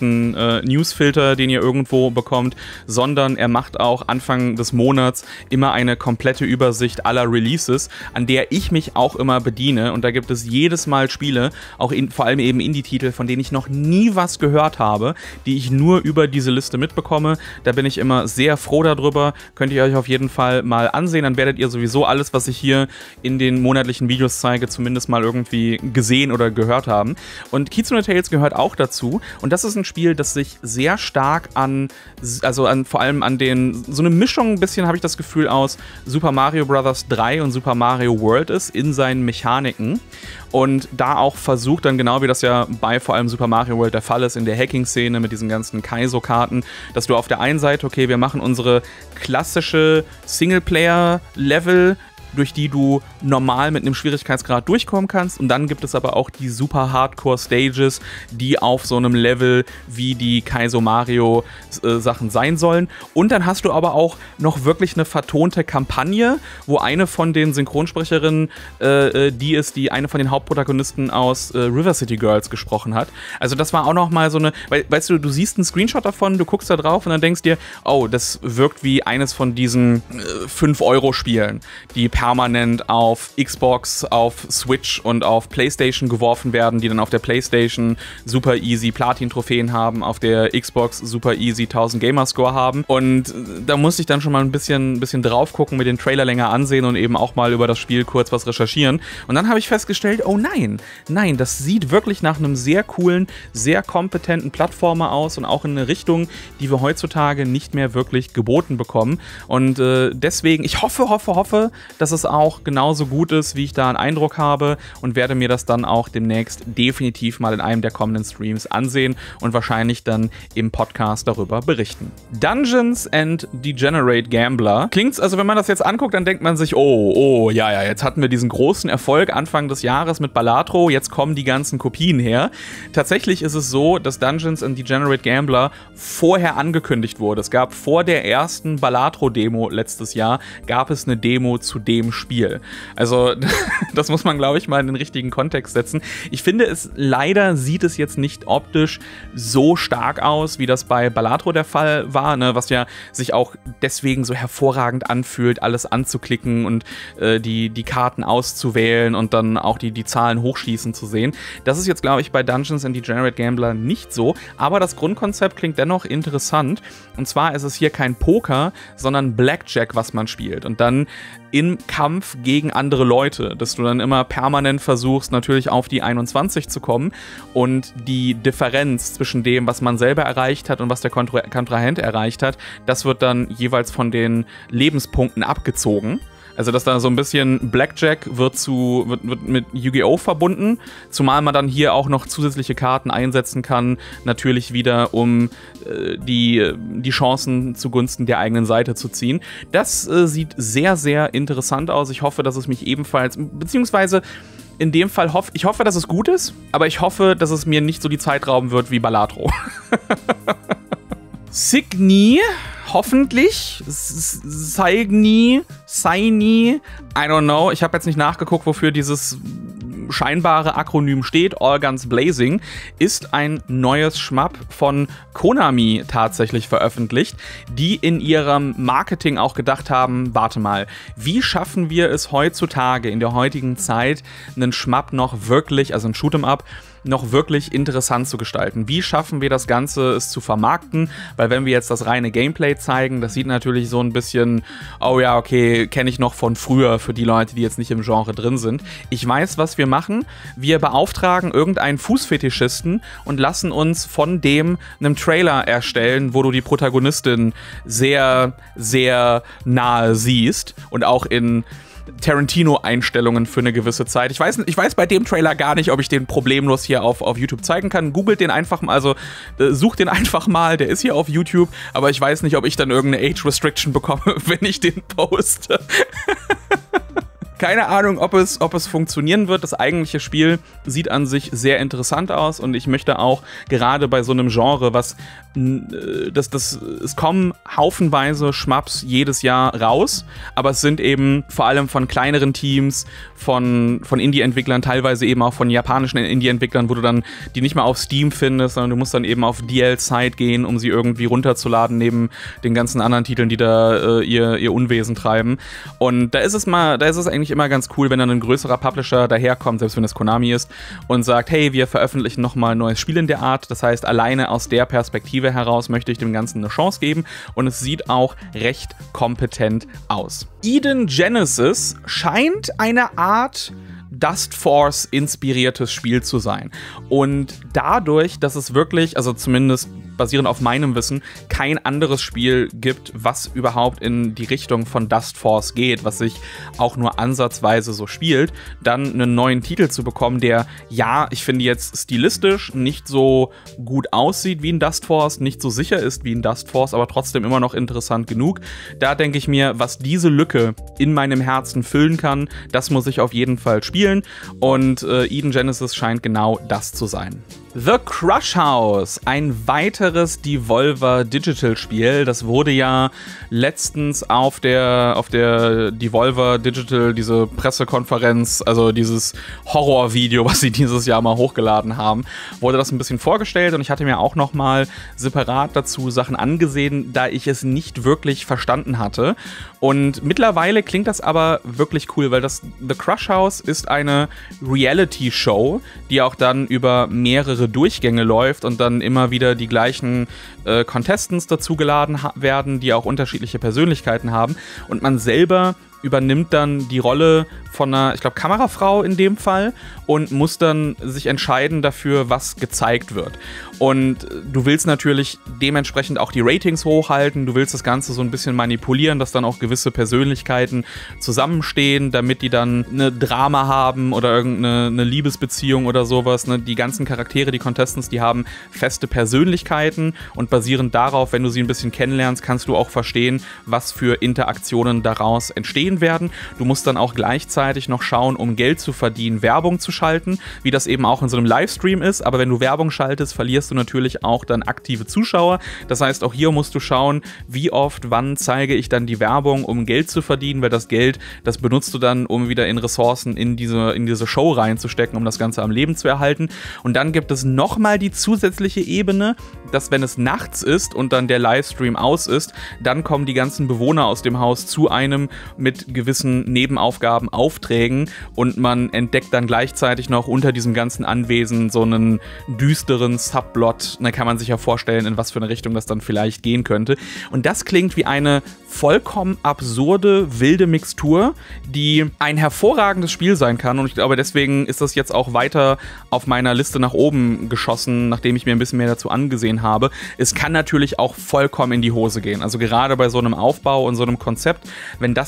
Newsfilter, den ihr irgendwo bekommt, sondern er macht auch Anfang des Monats immer eine komplette Übersicht aller Releases, an der ich mich auch immer bediene. Und da gibt es jedes Mal Spiele, auch vor allem eben Indie-Titel, von denen ich noch nie was gehört habe, die ich nur über diese Liste mitbekomme. Da bin ich immer sehr froh darüber. Könnt ihr euch auf jeden Fall mal ansehen. Dann werdet ihr sowieso alles, was ich hier in den monatlichen Videos zeige, zumindest mal irgendwie gesehen oder gehört haben. Und Kitsune Tales gehört auch dazu. Und das ist ein Spiel, das sich sehr stark vor allem an so eine Mischung ein bisschen, habe ich das Gefühl, aus Super Mario Bros. 3 und Super Mario World ist in seinen Mechaniken. Und da auch versucht dann, genau wie das ja bei vor allem Super Mario World der Fall ist, in der Hacking-Szene mit diesen ganzen Kaizo-Karten, dass du auf der einen Seite, okay, wir machen unsere klassische Singleplayer-Level, durch die du normal mit einem Schwierigkeitsgrad durchkommen kannst. Und dann gibt es aber auch die super Hardcore-Stages, die auf so einem Level wie die Kaizo Mario Sachen sein sollen. Und dann hast du aber auch noch wirklich eine vertonte Kampagne, wo eine von den Synchronsprecherinnen die eine von den Hauptprotagonisten aus River City Girls gesprochen hat. Also das war auch noch mal so eine, weißt du siehst einen Screenshot davon, du guckst da drauf und dann denkst dir, oh, das wirkt wie eines von diesen 5-Euro-Spielen, die permanent auf Xbox, auf Switch und auf PlayStation geworfen werden, die dann auf der PlayStation super easy Platin-Trophäen haben, auf der Xbox super easy 1000 Gamerscore haben. Und da musste ich dann schon mal ein bisschen drauf gucken, mir den Trailer länger ansehen und eben auch mal über das Spiel kurz was recherchieren. Und dann habe ich festgestellt, oh nein, das sieht wirklich nach einem sehr coolen, sehr kompetenten Plattformer aus und auch in eine Richtung, die wir heutzutage nicht mehr wirklich geboten bekommen. Und deswegen, ich hoffe, dass es auch genauso gut ist, wie ich da einen Eindruck habe und werde mir das dann auch demnächst definitiv mal in einem der kommenden Streams ansehen und wahrscheinlich dann im Podcast darüber berichten. Dungeons and Degenerate Gambler. Klingt's, also wenn man das jetzt anguckt, dann denkt man sich, ja, jetzt hatten wir diesen großen Erfolg Anfang des Jahres mit Balatro, jetzt kommen die ganzen Kopien her. Tatsächlich ist es so, dass Dungeons and Degenerate Gambler vorher angekündigt wurde. Es gab vor der ersten Balatro-Demo letztes Jahr, gab es eine Demo zu dem Spiel. Also das muss man, glaube ich, mal in den richtigen Kontext setzen. Ich finde, leider sieht es jetzt nicht optisch so stark aus, wie das bei Balatro der Fall war, ne? Was ja sich auch deswegen so hervorragend anfühlt, alles anzuklicken und die Karten auszuwählen und dann auch die Zahlen hochschießen zu sehen. Das ist jetzt, glaube ich, bei Dungeons and Degenerate Gambler nicht so, aber das Grundkonzept klingt dennoch interessant. Und zwar ist es hier kein Poker, sondern Blackjack, was man spielt. Und dann im Kampf gegen andere Leute, dass du dann immer permanent versuchst, natürlich auf die 21 zu kommen und die Differenz zwischen dem, was man selber erreicht hat und was der Kontrahent erreicht hat, das wird dann jeweils von den Lebenspunkten abgezogen. Also, dass da so ein bisschen Blackjack wird mit Yu-Gi-Oh! Verbunden, zumal man dann hier auch noch zusätzliche Karten einsetzen kann, natürlich wieder, um die Chancen zugunsten der eigenen Seite zu ziehen. Das sieht sehr, sehr interessant aus. Ich hoffe, dass es mich ebenfalls, beziehungsweise in dem Fall ich hoffe, dass es gut ist, aber ich hoffe, dass es mir nicht so die Zeit rauben wird wie Balatro. Signy, hoffentlich. Saigny, I don't know. Ich habe jetzt nicht nachgeguckt, wofür dieses scheinbare Akronym steht. All Guns Blazing ist ein neues Shmup von Konami tatsächlich veröffentlicht, die in ihrem Marketing auch gedacht haben, warte mal, wie schaffen wir es heutzutage in der heutigen Zeit, einen Shmup noch wirklich, also ein Shoot'em-up, noch wirklich interessant zu gestalten. Wie schaffen wir das Ganze, es zu vermarkten? Weil wenn wir jetzt das reine Gameplay zeigen, das sieht natürlich so ein bisschen, oh ja, okay, kenne ich noch von früher für die Leute, die jetzt nicht im Genre drin sind. Ich weiß, was wir machen. Wir beauftragen irgendeinen Fußfetischisten und lassen uns von dem einen Trailer erstellen, wo du die Protagonistin sehr, sehr nahe siehst und auch in Tarantino-Einstellungen für eine gewisse Zeit. Ich weiß bei dem Trailer gar nicht, ob ich den problemlos hier auf YouTube zeigen kann. Googelt den einfach mal, also sucht den einfach mal, der ist hier auf YouTube, aber ich weiß nicht, ob ich dann irgendeine Age-Restriction bekomme, wenn ich den poste. Keine Ahnung, ob es funktionieren wird. Das eigentliche Spiel sieht an sich sehr interessant aus und ich möchte auch gerade bei so einem Genre, es kommen haufenweise Shmups jedes Jahr raus, aber es sind eben vor allem von kleineren Teams, von Indie-Entwicklern, teilweise eben auch von japanischen Indie-Entwicklern, wo du dann die nicht mal auf Steam findest, sondern du musst dann eben auf DL-Site gehen, um sie irgendwie runterzuladen, neben den ganzen anderen Titeln, die da ihr Unwesen treiben. Und da ist es eigentlich immer ganz cool, wenn dann ein größerer Publisher daherkommt, selbst wenn es Konami ist, und sagt, hey, wir veröffentlichen nochmal ein neues Spiel in der Art. Das heißt, alleine aus der Perspektive heraus möchte ich dem Ganzen eine Chance geben und es sieht auch recht kompetent aus. Eden Genesis scheint eine Art Dust Force inspiriertes Spiel zu sein. Und dadurch, dass es wirklich, also zumindest basierend auf meinem Wissen, kein anderes Spiel gibt, was überhaupt in die Richtung von Dust Force geht, was sich auch nur ansatzweise so spielt, dann einen neuen Titel zu bekommen, der, ja, ich finde jetzt stilistisch nicht so gut aussieht wie ein Dust Force, nicht so sicher ist wie ein Dust Force, aber trotzdem immer noch interessant genug. Da denke ich mir, was diese Lücke in meinem Herzen füllen kann, das muss ich auf jeden Fall spielen und Eden Genesis scheint genau das zu sein. The Crush House, ein weiteres Devolver Digital Spiel. Das wurde ja letztens auf der Devolver Digital, diese Pressekonferenz, also dieses Horrorvideo, was sie dieses Jahr mal hochgeladen haben, wurde das ein bisschen vorgestellt und ich hatte mir auch nochmal separat dazu Sachen angesehen, da ich es nicht wirklich verstanden hatte. Und mittlerweile klingt das aber wirklich cool, weil das The Crush House ist eine Reality-Show, die auch dann über mehrere Durchgänge läuft und dann immer wieder die gleichen Contestants dazugeladen werden, die auch unterschiedliche Persönlichkeiten haben und man selber übernimmt dann die Rolle von einer, ich glaube, Kamerafrau in dem Fall und muss dann sich entscheiden dafür, was gezeigt wird. Und du willst natürlich dementsprechend auch die Ratings hochhalten, du willst das Ganze so ein bisschen manipulieren, dass dann auch gewisse Persönlichkeiten zusammenstehen, damit die dann eine Drama haben oder irgendeine Liebesbeziehung oder sowas. Ne? Die ganzen Charaktere, die Contestants, die haben feste Persönlichkeiten und basierend darauf, wenn du sie ein bisschen kennenlernst, kannst du auch verstehen, was für Interaktionen daraus entstehen werden. Du musst dann auch gleichzeitig noch schauen, um Geld zu verdienen, Werbung zu schalten, wie das eben auch in so einem Livestream ist, aber wenn du Werbung schaltest, verlierst du natürlich auch dann aktive Zuschauer. Das heißt, auch hier musst du schauen, wie oft, wann zeige ich dann die Werbung, um Geld zu verdienen, weil das Geld, das benutzt du dann, um wieder in Ressourcen in diese Show reinzustecken, um das Ganze am Leben zu erhalten. Und dann gibt es nochmal die zusätzliche Ebene, dass wenn es nachts ist und dann der Livestream aus ist, dann kommen die ganzen Bewohner aus dem Haus zu einem mit gewissen Nebenaufgaben, Aufträgen und man entdeckt dann gleichzeitig noch unter diesem ganzen Anwesen so einen düsteren Subplot. Da kann man sich ja vorstellen, in was für eine Richtung das dann vielleicht gehen könnte. Und das klingt wie eine vollkommen absurde, wilde Mixtur, die ein hervorragendes Spiel sein kann und ich glaube, deswegen ist das jetzt auch weiter auf meiner Liste nach oben geschossen, nachdem ich mir ein bisschen mehr dazu angesehen habe. Es kann natürlich auch vollkommen in die Hose gehen. Also gerade bei so einem Aufbau und so einem Konzept, wenn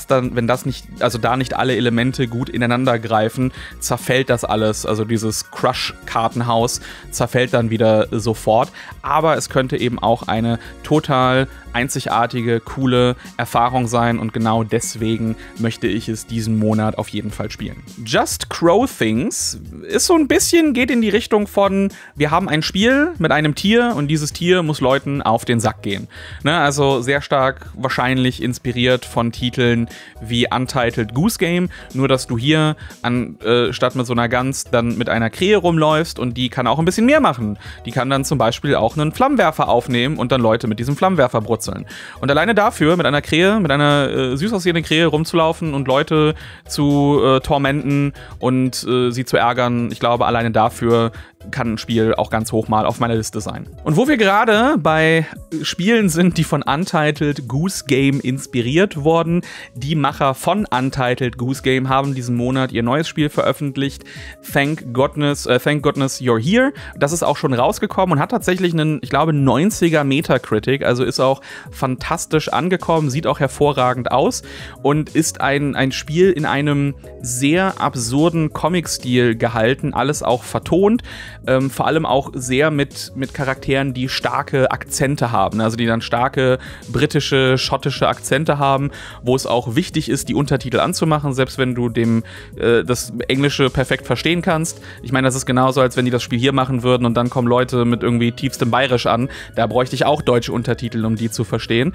wenn das nicht, also da nicht alle Elemente gut ineinander greifen, zerfällt das alles. Also dieses Crush-Kartenhaus zerfällt dann wieder sofort. Aber es könnte eben auch eine total einzigartige, coole Erfahrung sein und genau deswegen möchte ich es diesen Monat auf jeden Fall spielen. Just Crow Things ist so ein bisschen, geht in die Richtung von, wir haben ein Spiel mit einem Tier und dieses Tier muss Leuten auf den Sack gehen. Ne, also sehr stark wahrscheinlich inspiriert von Titeln wie Untitled Goose Game, nur dass du hier statt mit so einer Gans dann mit einer Krähe rumläufst und die kann auch ein bisschen mehr machen. Die kann dann zum Beispiel auch einen Flammenwerfer aufnehmen und dann Leute mit diesem Flammenwerfer brutzeln. Und alleine dafür, mit einer Krähe, mit einer süß aussehenden Krähe rumzulaufen und Leute zu tormenten und sie zu ärgern, ich glaube, alleine dafür kann ein Spiel auch ganz hoch mal auf meiner Liste sein. Und wo wir gerade bei Spielen sind, die von Untitled Goose Game inspiriert wurden, die Macher von Untitled Goose Game haben diesen Monat ihr neues Spiel veröffentlicht, Thank Goodness You're Here. Das ist auch schon rausgekommen und hat tatsächlich einen, ich glaube, 90er Metacritic, also ist auch fantastisch angekommen, sieht auch hervorragend aus und ist ein Spiel in einem sehr absurden Comic-Stil gehalten, alles auch vertont, vor allem auch sehr mit Charakteren, die starke Akzente haben, also die dann starke britische, schottische Akzente haben, wo es auch wichtig ist, die Untertitel anzumachen, selbst wenn du das Englische perfekt verstehen kannst. Ich meine, das ist genauso, als wenn die das Spiel hier machen würden und dann kommen Leute mit irgendwie tiefstem Bayerisch an. Da bräuchte ich auch deutsche Untertitel, um die zu verstehen.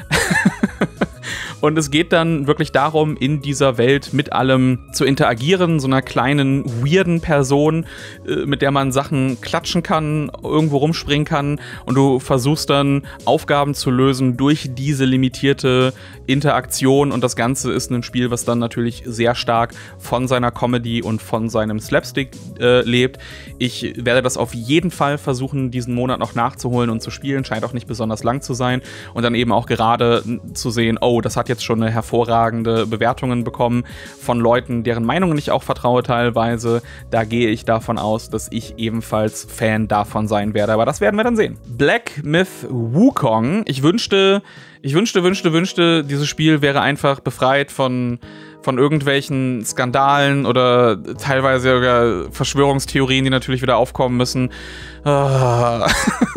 Und es geht dann wirklich darum, in dieser Welt mit allem zu interagieren, so einer kleinen, weirden Person, mit der man Sachen klatschen kann, irgendwo rumspringen kann und du versuchst dann Aufgaben zu lösen durch diese limitierte Interaktion und das Ganze ist ein Spiel, was dann natürlich sehr stark von seiner Comedy und von seinem Slapstick lebt. Ich werde das auf jeden Fall versuchen, diesen Monat noch nachzuholen und zu spielen, scheint auch nicht besonders lang zu sein und dann eben auch gerade zu sehen, oh, das hat jetzt schon eine hervorragende Bewertungen bekommen von Leuten, deren Meinungen ich auch vertraue teilweise. Da gehe ich davon aus, dass ich ebenfalls Fan davon sein werde. Aber das werden wir dann sehen. Black Myth Wukong. Ich wünschte, dieses Spiel wäre einfach befreit von irgendwelchen Skandalen oder teilweise sogar Verschwörungstheorien, die natürlich wieder aufkommen müssen. Können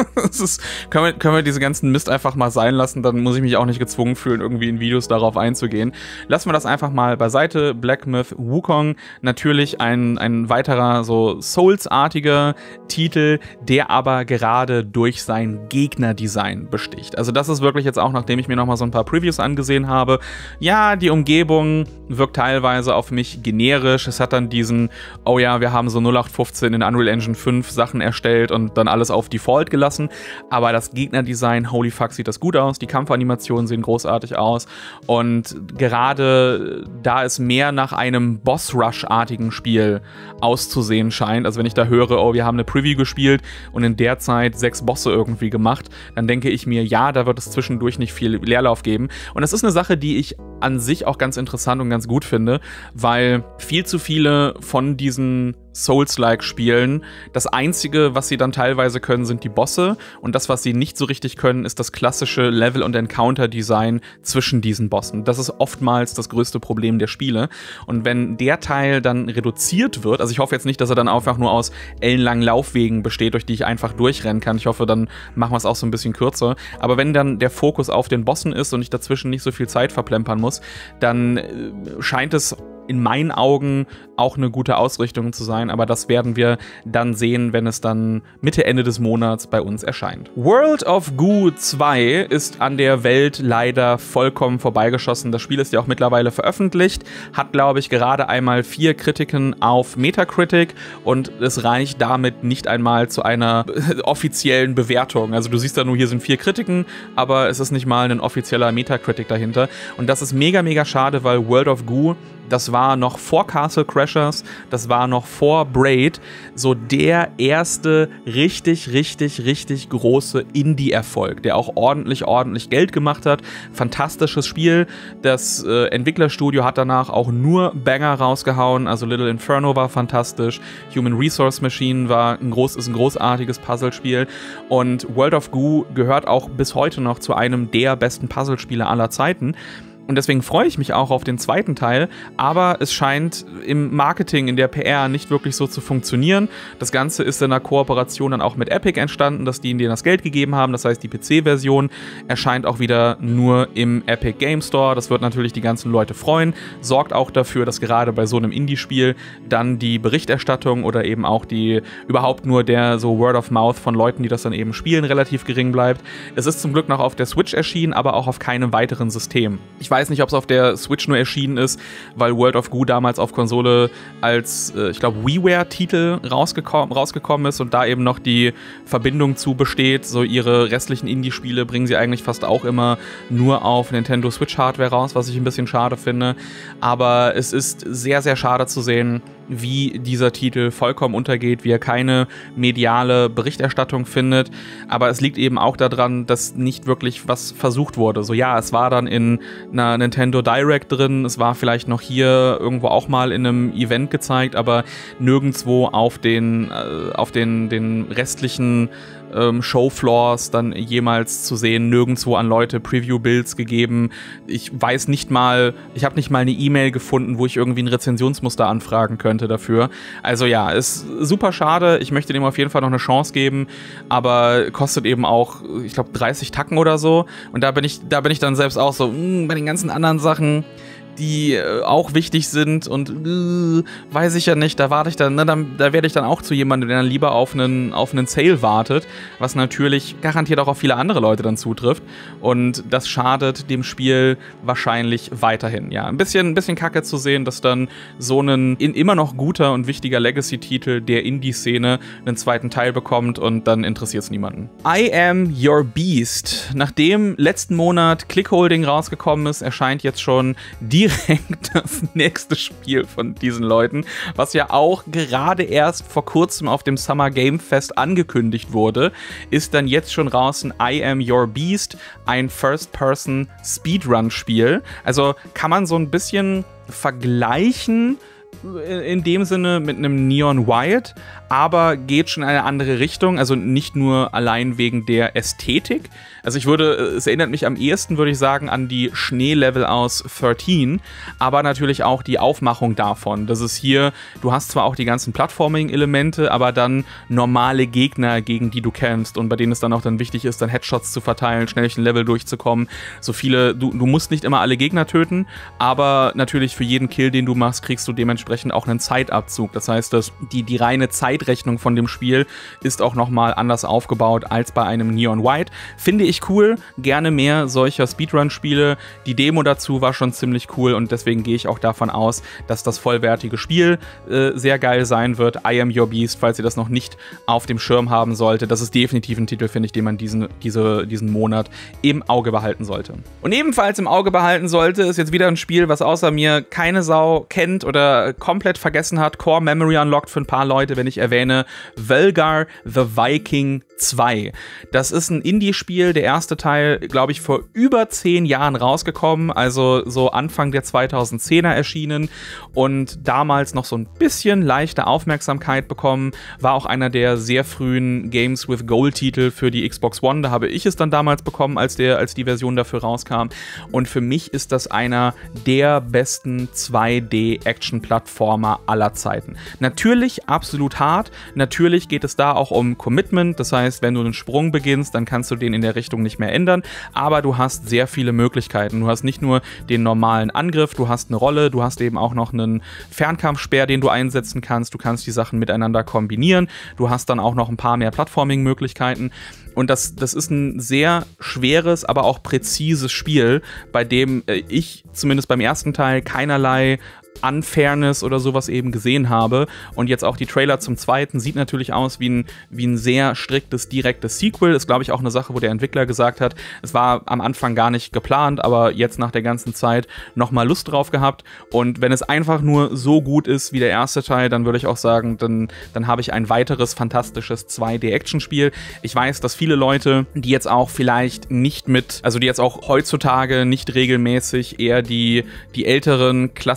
wir diese ganzen Mist einfach mal sein lassen, dann muss ich mich auch nicht gezwungen fühlen, irgendwie in Videos darauf einzugehen. Lassen wir das einfach mal beiseite. Black Myth Wukong, natürlich ein weiterer so Souls-artiger Titel, der aber gerade durch sein Gegnerdesign besticht. Also das ist wirklich jetzt auch, nachdem ich mir nochmal so ein paar Previews angesehen habe, ja, die Umgebung wirkt teilweise auf mich generisch. Es hat dann diesen, oh ja, wir haben so 0815 in Unreal Engine 5 Sachen erstellt und dann alles auf Default gelassen. Aber das Gegnerdesign, holy fuck, sieht das gut aus. Die Kampfanimationen sehen großartig aus. Und gerade da es mehr nach einem Boss-Rush-artigen Spiel auszusehen scheint, also wenn ich da höre, oh, wir haben eine Preview gespielt und in der Zeit 6 Bosse irgendwie gemacht, dann denke ich mir, ja, da wird es zwischendurch nicht viel Leerlauf geben. Und das ist eine Sache, die ich an sich auch ganz interessant und ganz gut finde, weil viel zu viele von diesen Souls-like-Spielen, das Einzige, was sie dann teilweise können, sind die Bosse und das, was sie nicht so richtig können, ist das klassische Level- und Encounter-Design zwischen diesen Bossen. Das ist oftmals das größte Problem der Spiele und wenn der Teil dann reduziert wird, also ich hoffe jetzt nicht, dass er dann einfach nur aus ellenlangen Laufwegen besteht, durch die ich einfach durchrennen kann, ich hoffe, dann machen wir es auch so ein bisschen kürzer, aber wenn dann der Fokus auf den Bossen ist und ich dazwischen nicht so viel Zeit verplempern muss, dann scheint es in meinen Augen auch eine gute Ausrichtung zu sein, aber das werden wir dann sehen, wenn es dann Mitte, Ende des Monats bei uns erscheint. World of Goo 2 ist an der Welt leider vollkommen vorbeigeschossen. Das Spiel ist ja auch mittlerweile veröffentlicht, hat, glaube ich, gerade einmal 4 Kritiken auf Metacritic und es reicht damit nicht einmal zu einer offiziellen Bewertung. Also du siehst da nur, hier sind 4 Kritiken, aber es ist nicht mal ein offizieller Metacritic dahinter und das ist mega, mega schade, weil World of Goo, das war noch vor Castle Crashers, das war noch vor Braid, so der erste richtig große Indie-Erfolg, der auch ordentlich Geld gemacht hat. Fantastisches Spiel. Das Entwicklerstudio hat danach auch nur Banger rausgehauen, also Little Inferno war fantastisch, Human Resource Machine ist ein großartiges Puzzlespiel und World of Goo gehört auch bis heute noch zu einem der besten Puzzlespiele aller Zeiten. Und deswegen freue ich mich auch auf den zweiten Teil, aber es scheint im Marketing, in der PR nicht wirklich so zu funktionieren. Das Ganze ist in einer Kooperation dann auch mit Epic entstanden, dass die denen das Geld gegeben haben. Das heißt, die PC-Version erscheint auch wieder nur im Epic Game Store. Das wird natürlich die ganzen Leute freuen. Sorgt auch dafür, dass gerade bei so einem Indie-Spiel dann die Berichterstattung oder eben auch die überhaupt nur der so Word of Mouth von Leuten, die das dann eben spielen, relativ gering bleibt. Es ist zum Glück noch auf der Switch erschienen, aber auch auf keinem weiteren System. Ich weiß nicht, ob es auf der Switch nur erschienen ist, weil World of Goo damals auf Konsole als, ich glaube, WiiWare-Titel rausgekommen ist und da eben noch die Verbindung zu besteht. So ihre restlichen Indie-Spiele bringen sie eigentlich fast auch immer nur auf Nintendo Switch-Hardware raus, was ich ein bisschen schade finde. Aber es ist sehr, sehr schade zu sehen, wie dieser Titel vollkommen untergeht, wie er keine mediale Berichterstattung findet. Aber es liegt eben auch daran, dass nicht wirklich was versucht wurde. So ja, es war dann in einer Nintendo Direct drin, es war vielleicht noch hier irgendwo auch mal in einem Event gezeigt, aber nirgendwo auf den restlichen Showfloors dann jemals zu sehen, nirgendwo an Leute Preview-Builds gegeben. Ich habe nicht mal eine E-Mail gefunden, wo ich irgendwie ein Rezensionsmuster anfragen könnte dafür. Also ja, ist super schade. Ich möchte dem auf jeden Fall noch eine Chance geben, aber kostet eben auch, ich glaube, 30 Tacken oder so. Und da bin ich dann selbst auch so, bei den ganzen anderen Sachen, die auch wichtig sind und weiß ich ja nicht, da warte ich dann, da werde ich dann auch zu jemandem, der dann lieber auf einen Sale wartet, was natürlich garantiert auch auf viele andere Leute dann zutrifft und das schadet dem Spiel wahrscheinlich weiterhin. Ja, ein bisschen kacke zu sehen, dass dann so ein immer noch guter und wichtiger Legacy-Titel der Indie-Szene einen zweiten Teil bekommt und dann interessiert es niemanden. I Am Your Beast. Nachdem letzten Monat Clickholding rausgekommen ist, erscheint jetzt schon direkt das nächste Spiel von diesen Leuten, was ja auch gerade erst vor kurzem auf dem Summer Game Fest angekündigt wurde, ist dann jetzt schon draußen. I Am Your Beast, ein First-Person-Speedrun-Spiel. Also kann man so ein bisschen vergleichen in dem Sinne mit einem Neon White, aber geht schon in eine andere Richtung, also nicht nur allein wegen der Ästhetik. Also es erinnert mich am ehesten, würde ich sagen, an die Schneelevel aus 13, aber natürlich auch die Aufmachung davon. Das ist hier, du hast zwar auch die ganzen Plattforming-Elemente, aber dann normale Gegner, gegen die du kämpfst und bei denen es dann auch dann wichtig ist, dann Headshots zu verteilen, schnell durch den Level durchzukommen. So viele, du musst nicht immer alle Gegner töten, aber natürlich für jeden Kill, den du machst, kriegst du dementsprechend auch einen Zeitabzug. Das heißt, dass die reine Zeitrechnung von dem Spiel ist auch nochmal anders aufgebaut als bei einem Neon White. Finde ich cool, gerne mehr solcher Speedrun-Spiele. Die Demo dazu war schon ziemlich cool und deswegen gehe ich auch davon aus, dass das vollwertige Spiel sehr geil sein wird. I Am Your Beast, falls ihr das noch nicht auf dem Schirm haben sollte. Das ist definitiv ein Titel, finde ich, den man diesen Monat im Auge behalten sollte. Und ebenfalls im Auge behalten sollte, ist jetzt wieder ein Spiel, was außer mir keine Sau kennt oder komplett vergessen hat. Core Memory Unlocked für ein paar Leute, wenn ich erwähne Völgar the Viking 2. Das ist ein Indie-Spiel, der erste Teil, glaube ich, vor über 10 Jahren rausgekommen, also so Anfang der 2010er erschienen und damals noch so ein bisschen leichte Aufmerksamkeit bekommen, war auch einer der sehr frühen Games with Gold-Titel für die Xbox One, da habe ich es dann damals bekommen, als die Version dafür rauskam und für mich ist das einer der besten 2D-Action-Plattformer aller Zeiten. Natürlich absolut hart, natürlich geht es da auch um Commitment, das heißt, wenn du einen Sprung beginnst, dann kannst du den in der Richtung nicht mehr ändern, aber du hast sehr viele Möglichkeiten. Du hast nicht nur den normalen Angriff, du hast eine Rolle, du hast eben auch noch einen Fernkampfspeer, den du einsetzen kannst, du kannst die Sachen miteinander kombinieren, du hast dann auch noch ein paar mehr Plattforming-Möglichkeiten. Und das ist ein sehr schweres, aber auch präzises Spiel, bei dem ich zumindest beim ersten Teil keinerlei Unfairness oder sowas eben gesehen habe. Und jetzt auch die Trailer zum zweiten sieht natürlich aus wie ein sehr striktes, direktes Sequel. Ist, glaube ich, auch eine Sache, wo der Entwickler gesagt hat, es war am Anfang gar nicht geplant, aber jetzt nach der ganzen Zeit nochmal Lust drauf gehabt. Und wenn es einfach nur so gut ist wie der erste Teil, dann würde ich auch sagen, dann habe ich ein weiteres fantastisches 2D-Action-Spiel. Ich weiß, dass viele Leute, die jetzt auch vielleicht nicht die jetzt auch heutzutage nicht regelmäßig eher die älteren, klassischeren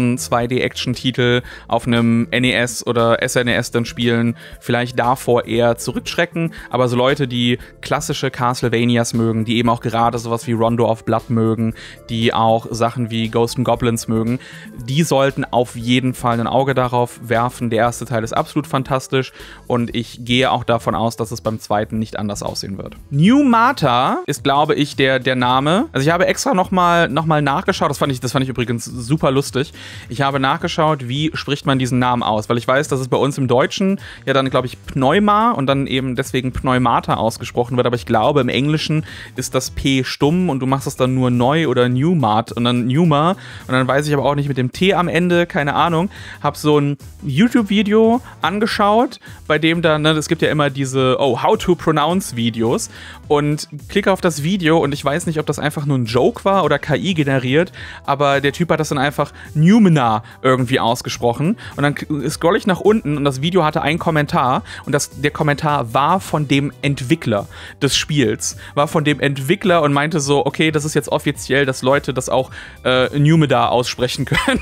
großen 2D-Action-Titel auf einem NES oder SNES dann spielen, vielleicht davor eher zurückschrecken. Aber so Leute, die klassische Castlevanias mögen, die eben auch gerade sowas wie Rondo of Blood mögen, die auch Sachen wie Ghosts 'n Goblins mögen, die sollten auf jeden Fall ein Auge darauf werfen. Der erste Teil ist absolut fantastisch und ich gehe auch davon aus, dass es beim zweiten nicht anders aussehen wird. New Mata ist, glaube ich, der Name. Also ich habe extra noch mal nachgeschaut. Das fand ich übrigens super lustig. Ich habe nachgeschaut, wie spricht man diesen Namen aus, weil ich weiß, dass es bei uns im Deutschen ja dann, glaube ich, Pneuma und dann eben deswegen Pneumata ausgesprochen wird, aber ich glaube, im Englischen ist das P stumm und du machst es dann nur neu oder Newmat und dann Newma und dann weiß ich aber auch nicht mit dem T am Ende, keine Ahnung. Hab so ein YouTube-Video angeschaut, bei dem dann, es gibt ja immer diese How to Pronounce Videos und klicke auf das Video und ich weiß nicht, ob das einfach nur ein Joke war oder KI generiert, aber der Typ hat das dann einfach Numina irgendwie ausgesprochen und dann scroll ich nach unten und das Video hatte einen Kommentar und der Kommentar war von dem Entwickler des Spiels, war von dem Entwickler und meinte so, okay, das ist jetzt offiziell, dass Leute das auch Numida aussprechen können.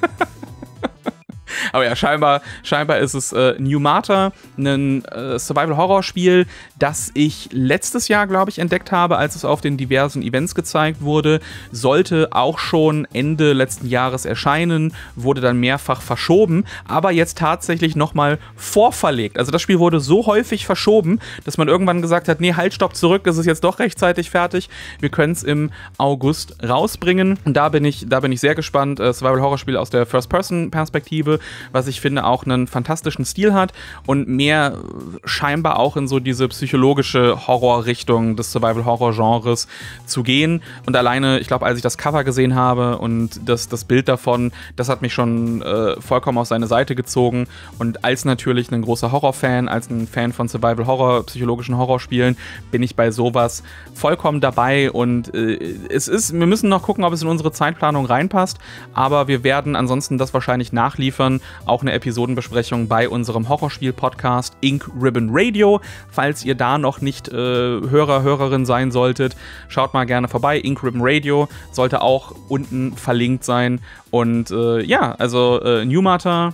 Aber ja, scheinbar ist es New Mata, ein Survival-Horror-Spiel, das ich letztes Jahr, glaube ich, entdeckt habe, als es auf den diversen Events gezeigt wurde. Sollte auch schon Ende letzten Jahres erscheinen, wurde dann mehrfach verschoben, aber jetzt tatsächlich nochmal vorverlegt. Also das Spiel wurde so häufig verschoben, dass man irgendwann gesagt hat, nee, halt, stopp, zurück, es ist jetzt doch rechtzeitig fertig. Wir können es im August rausbringen. Und da bin ich sehr gespannt. Survival-Horror-Spiel aus der First-Person-Perspektive, was ich finde auch einen fantastischen Stil hat und mehr scheinbar auch in so diese psychologische Horrorrichtung des Survival-Horror-Genres zu gehen. Und alleine, ich glaube, als ich das Cover gesehen habe und das Bild davon, das hat mich schon vollkommen auf seine Seite gezogen. Und als natürlich ein großer Horrorfan, als ein Fan von Survival-Horror, psychologischen Horrorspielen, bin ich bei sowas vollkommen dabei. Und wir müssen noch gucken, ob es in unsere Zeitplanung reinpasst, aber wir werden ansonsten das wahrscheinlich nachliefern. Auch eine Episodenbesprechung bei unserem Horrorspiel-Podcast Ink Ribbon Radio. Falls ihr da noch nicht Hörerin sein solltet, schaut mal gerne vorbei. Ink Ribbon Radio sollte auch unten verlinkt sein. Und New Mata,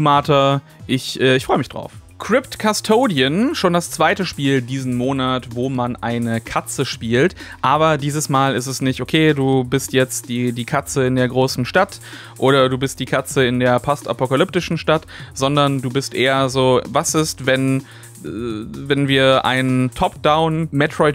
ich freue mich drauf. Crypt Custodian, schon das zweite Spiel diesen Monat, wo man eine Katze spielt. Aber dieses Mal ist es nicht, okay, du bist jetzt die Katze in der großen Stadt oder du bist die Katze in der postapokalyptischen Stadt, sondern du bist eher so, was ist, wenn wir ein Top-Down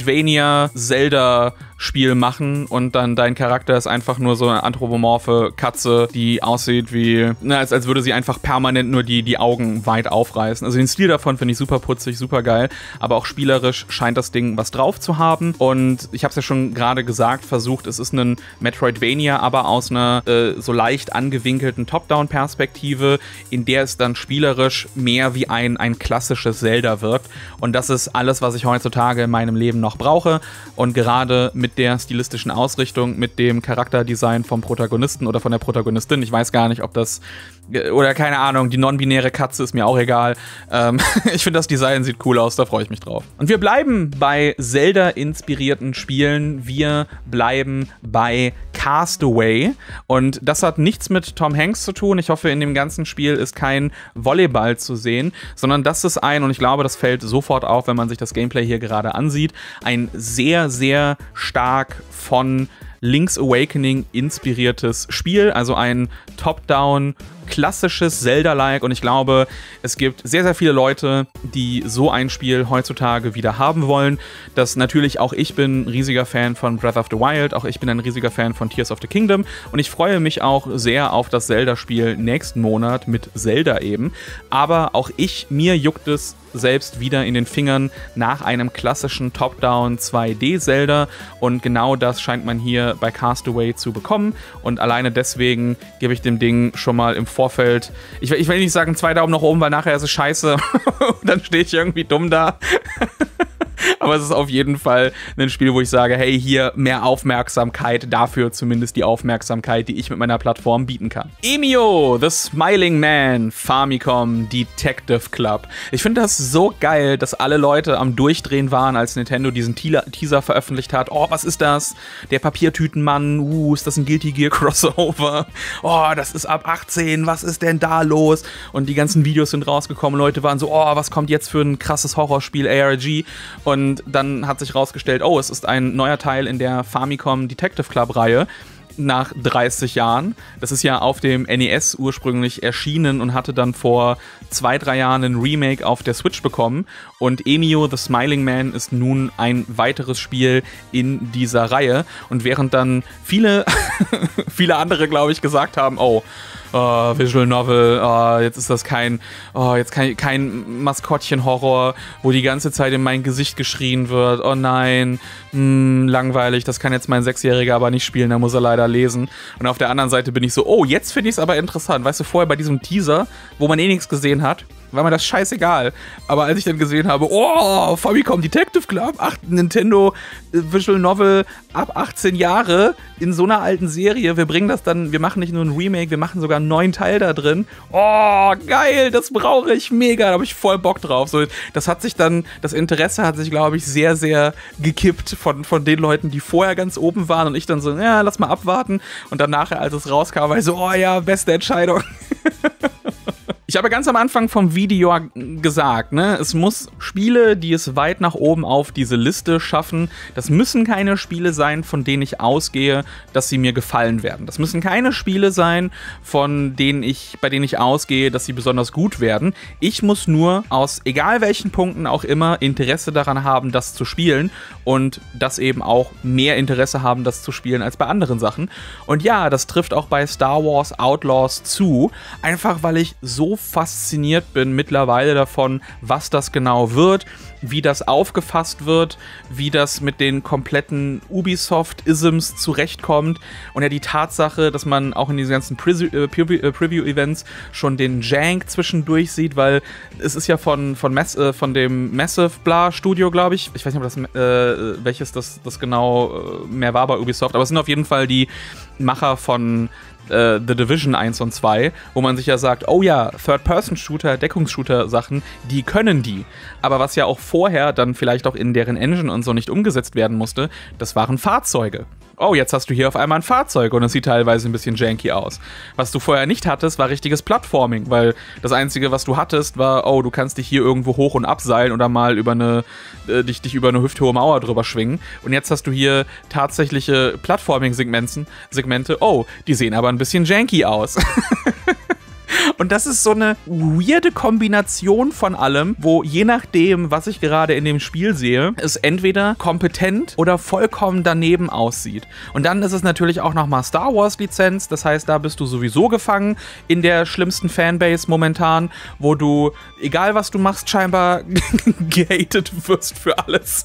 Metroidvania-Zelda-Spiel machen und dann dein Charakter ist einfach nur so eine anthropomorphe Katze, die aussieht wie, als würde sie einfach permanent nur die Augen weit aufreißen. Also den Stil davon finde ich super putzig, super geil, aber auch spielerisch scheint das Ding was drauf zu haben und ich habe es ja schon gerade gesagt, es ist ein Metroidvania, aber aus einer so leicht angewinkelten Top-Down-Perspektive, in der es dann spielerisch mehr wie ein klassisches Zelda wirkt. Und das ist alles, was ich heutzutage in meinem Leben noch brauche. Und gerade mit der stilistischen Ausrichtung, mit dem Charakterdesign vom Protagonisten oder von der Protagonistin, ich weiß gar nicht, ob das, oder keine Ahnung, die non-binäre Katze ist mir auch egal. Ich finde, das Design sieht cool aus, da freue ich mich drauf. Und wir bleiben bei Zelda-inspirierten Spielen. Wir bleiben bei Castaway. Und das hat nichts mit Tom Hanks zu tun. Ich hoffe, in dem ganzen Spiel ist kein Volleyball zu sehen, sondern das ist und ich glaube, das fällt sofort auf, wenn man sich das Gameplay hier gerade ansieht, ein sehr, sehr stark von Link's Awakening inspiriertes Spiel, also ein Top-Down klassisches Zelda-like und ich glaube, es gibt sehr, sehr viele Leute, die so ein Spiel heutzutage wieder haben wollen. Das natürlich auch ich bin ein riesiger Fan von Breath of the Wild, auch ich bin ein riesiger Fan von Tears of the Kingdom und ich freue mich auch sehr auf das Zelda-Spiel nächsten Monat mit Zelda eben, aber auch mir juckt es selbst wieder in den Fingern nach einem klassischen Top-Down 2D-Zelda und genau das scheint man hier bei Castaway zu bekommen und alleine deswegen gebe ich dem Ding schon mal im Vorfeld, ich will nicht sagen 2 Daumen nach oben, weil nachher ist es scheiße und dann stehe ich irgendwie dumm da. Aber es ist auf jeden Fall ein Spiel, wo ich sage, hey, hier mehr Aufmerksamkeit, dafür zumindest die Aufmerksamkeit, die ich mit meiner Plattform bieten kann. EMIO, The Smiling Man, Famicom Detective Club. Ich finde das so geil, dass alle Leute am Durchdrehen waren, als Nintendo diesen Teaser veröffentlicht hat. Oh, was ist das? Der Papiertütenmann, ist das ein Guilty Gear Crossover? Oh, das ist ab 18, was ist denn da los? Und die ganzen Videos sind rausgekommen, Leute waren so, oh, was kommt jetzt für ein krasses Horrorspiel, ARG? Und dann hat sich rausgestellt, oh, es ist ein neuer Teil in der Famicom Detective Club Reihe. Nach 30 Jahren. Das ist ja auf dem NES ursprünglich erschienen und hatte dann vor 2-3 Jahren ein Remake auf der Switch bekommen. Und EMIO, The Smiling Man, ist nun ein weiteres Spiel in dieser Reihe. Und während dann viele andere, glaube ich, gesagt haben, oh, Visual Novel, jetzt ist das kein Maskottchen-Horror, wo die ganze Zeit in mein Gesicht geschrien wird. Oh nein, langweilig, das kann jetzt mein 6-Jähriger aber nicht spielen, da muss er leider lesen. Und auf der anderen Seite bin ich so, oh, jetzt finde ich es aber interessant. Weißt du, vorher bei diesem Teaser, wo man eh nichts gesehen hat, war mir das scheißegal. Aber als ich dann gesehen habe, oh, Famicom Detective Club, Nintendo Visual Novel ab 18 Jahre in so einer alten Serie, wir machen nicht nur ein Remake, wir machen sogar einen neuen Teil da drin. Oh, geil, das brauche ich mega, da habe ich voll Bock drauf. So, das Interesse hat sich, glaube ich, sehr, sehr gekippt von den Leuten, die vorher ganz oben waren und ich dann so, ja, lass mal abwarten. Und dann nachher, als es rauskam, war ich so, oh ja, beste Entscheidung. Ich habe ganz am Anfang vom Video gesagt, ne, es muss Spiele, die es weit nach oben auf diese Liste schaffen, das müssen keine Spiele sein, von denen ich ausgehe, dass sie mir gefallen werden. Das müssen keine Spiele sein, bei denen ich ausgehe, dass sie besonders gut werden. Ich muss nur aus egal welchen Punkten auch immer Interesse daran haben, das zu spielen und das eben auch mehr Interesse haben, das zu spielen als bei anderen Sachen. Und ja, das trifft auch bei Star Wars Outlaws zu, einfach weil ich so fasziniert bin mittlerweile davon, was das genau wird, wie das aufgefasst wird, wie das mit den kompletten Ubisoft-Isms zurechtkommt und ja die Tatsache, dass man auch in diesen ganzen Preview-Events schon den Jank zwischendurch sieht, weil es ist ja von dem Massive Blah Studio, glaube ich. Ich weiß nicht, ob welches das genau mehr war bei Ubisoft, aber es sind auf jeden Fall die Macher von The Division 1 und 2, wo man sich ja sagt, oh ja, Third-Person-Shooter, Deckungsshooter-Sachen, die können die. Aber was ja auch vorher dann vielleicht auch in deren Engine und so nicht umgesetzt werden musste, das waren Fahrzeuge. Oh, jetzt hast du hier auf einmal ein Fahrzeug und es sieht teilweise ein bisschen janky aus. Was du vorher nicht hattest, war richtiges Plattforming, weil das Einzige, was du hattest, war, oh, du kannst dich hier irgendwo hoch und abseilen oder mal dich über eine hüfthohe Mauer drüber schwingen. Und jetzt hast du hier tatsächliche Plattforming-Segmente. Oh, die sehen aber ein bisschen janky aus. Und das ist so eine weirde Kombination von allem, wo je nachdem, was ich gerade in dem Spiel sehe, es entweder kompetent oder vollkommen daneben aussieht. Und dann ist es natürlich auch nochmal Star Wars Lizenz, das heißt, da bist du sowieso gefangen in der schlimmsten Fanbase momentan, wo du, egal was du machst, scheinbar gehatet wirst für alles.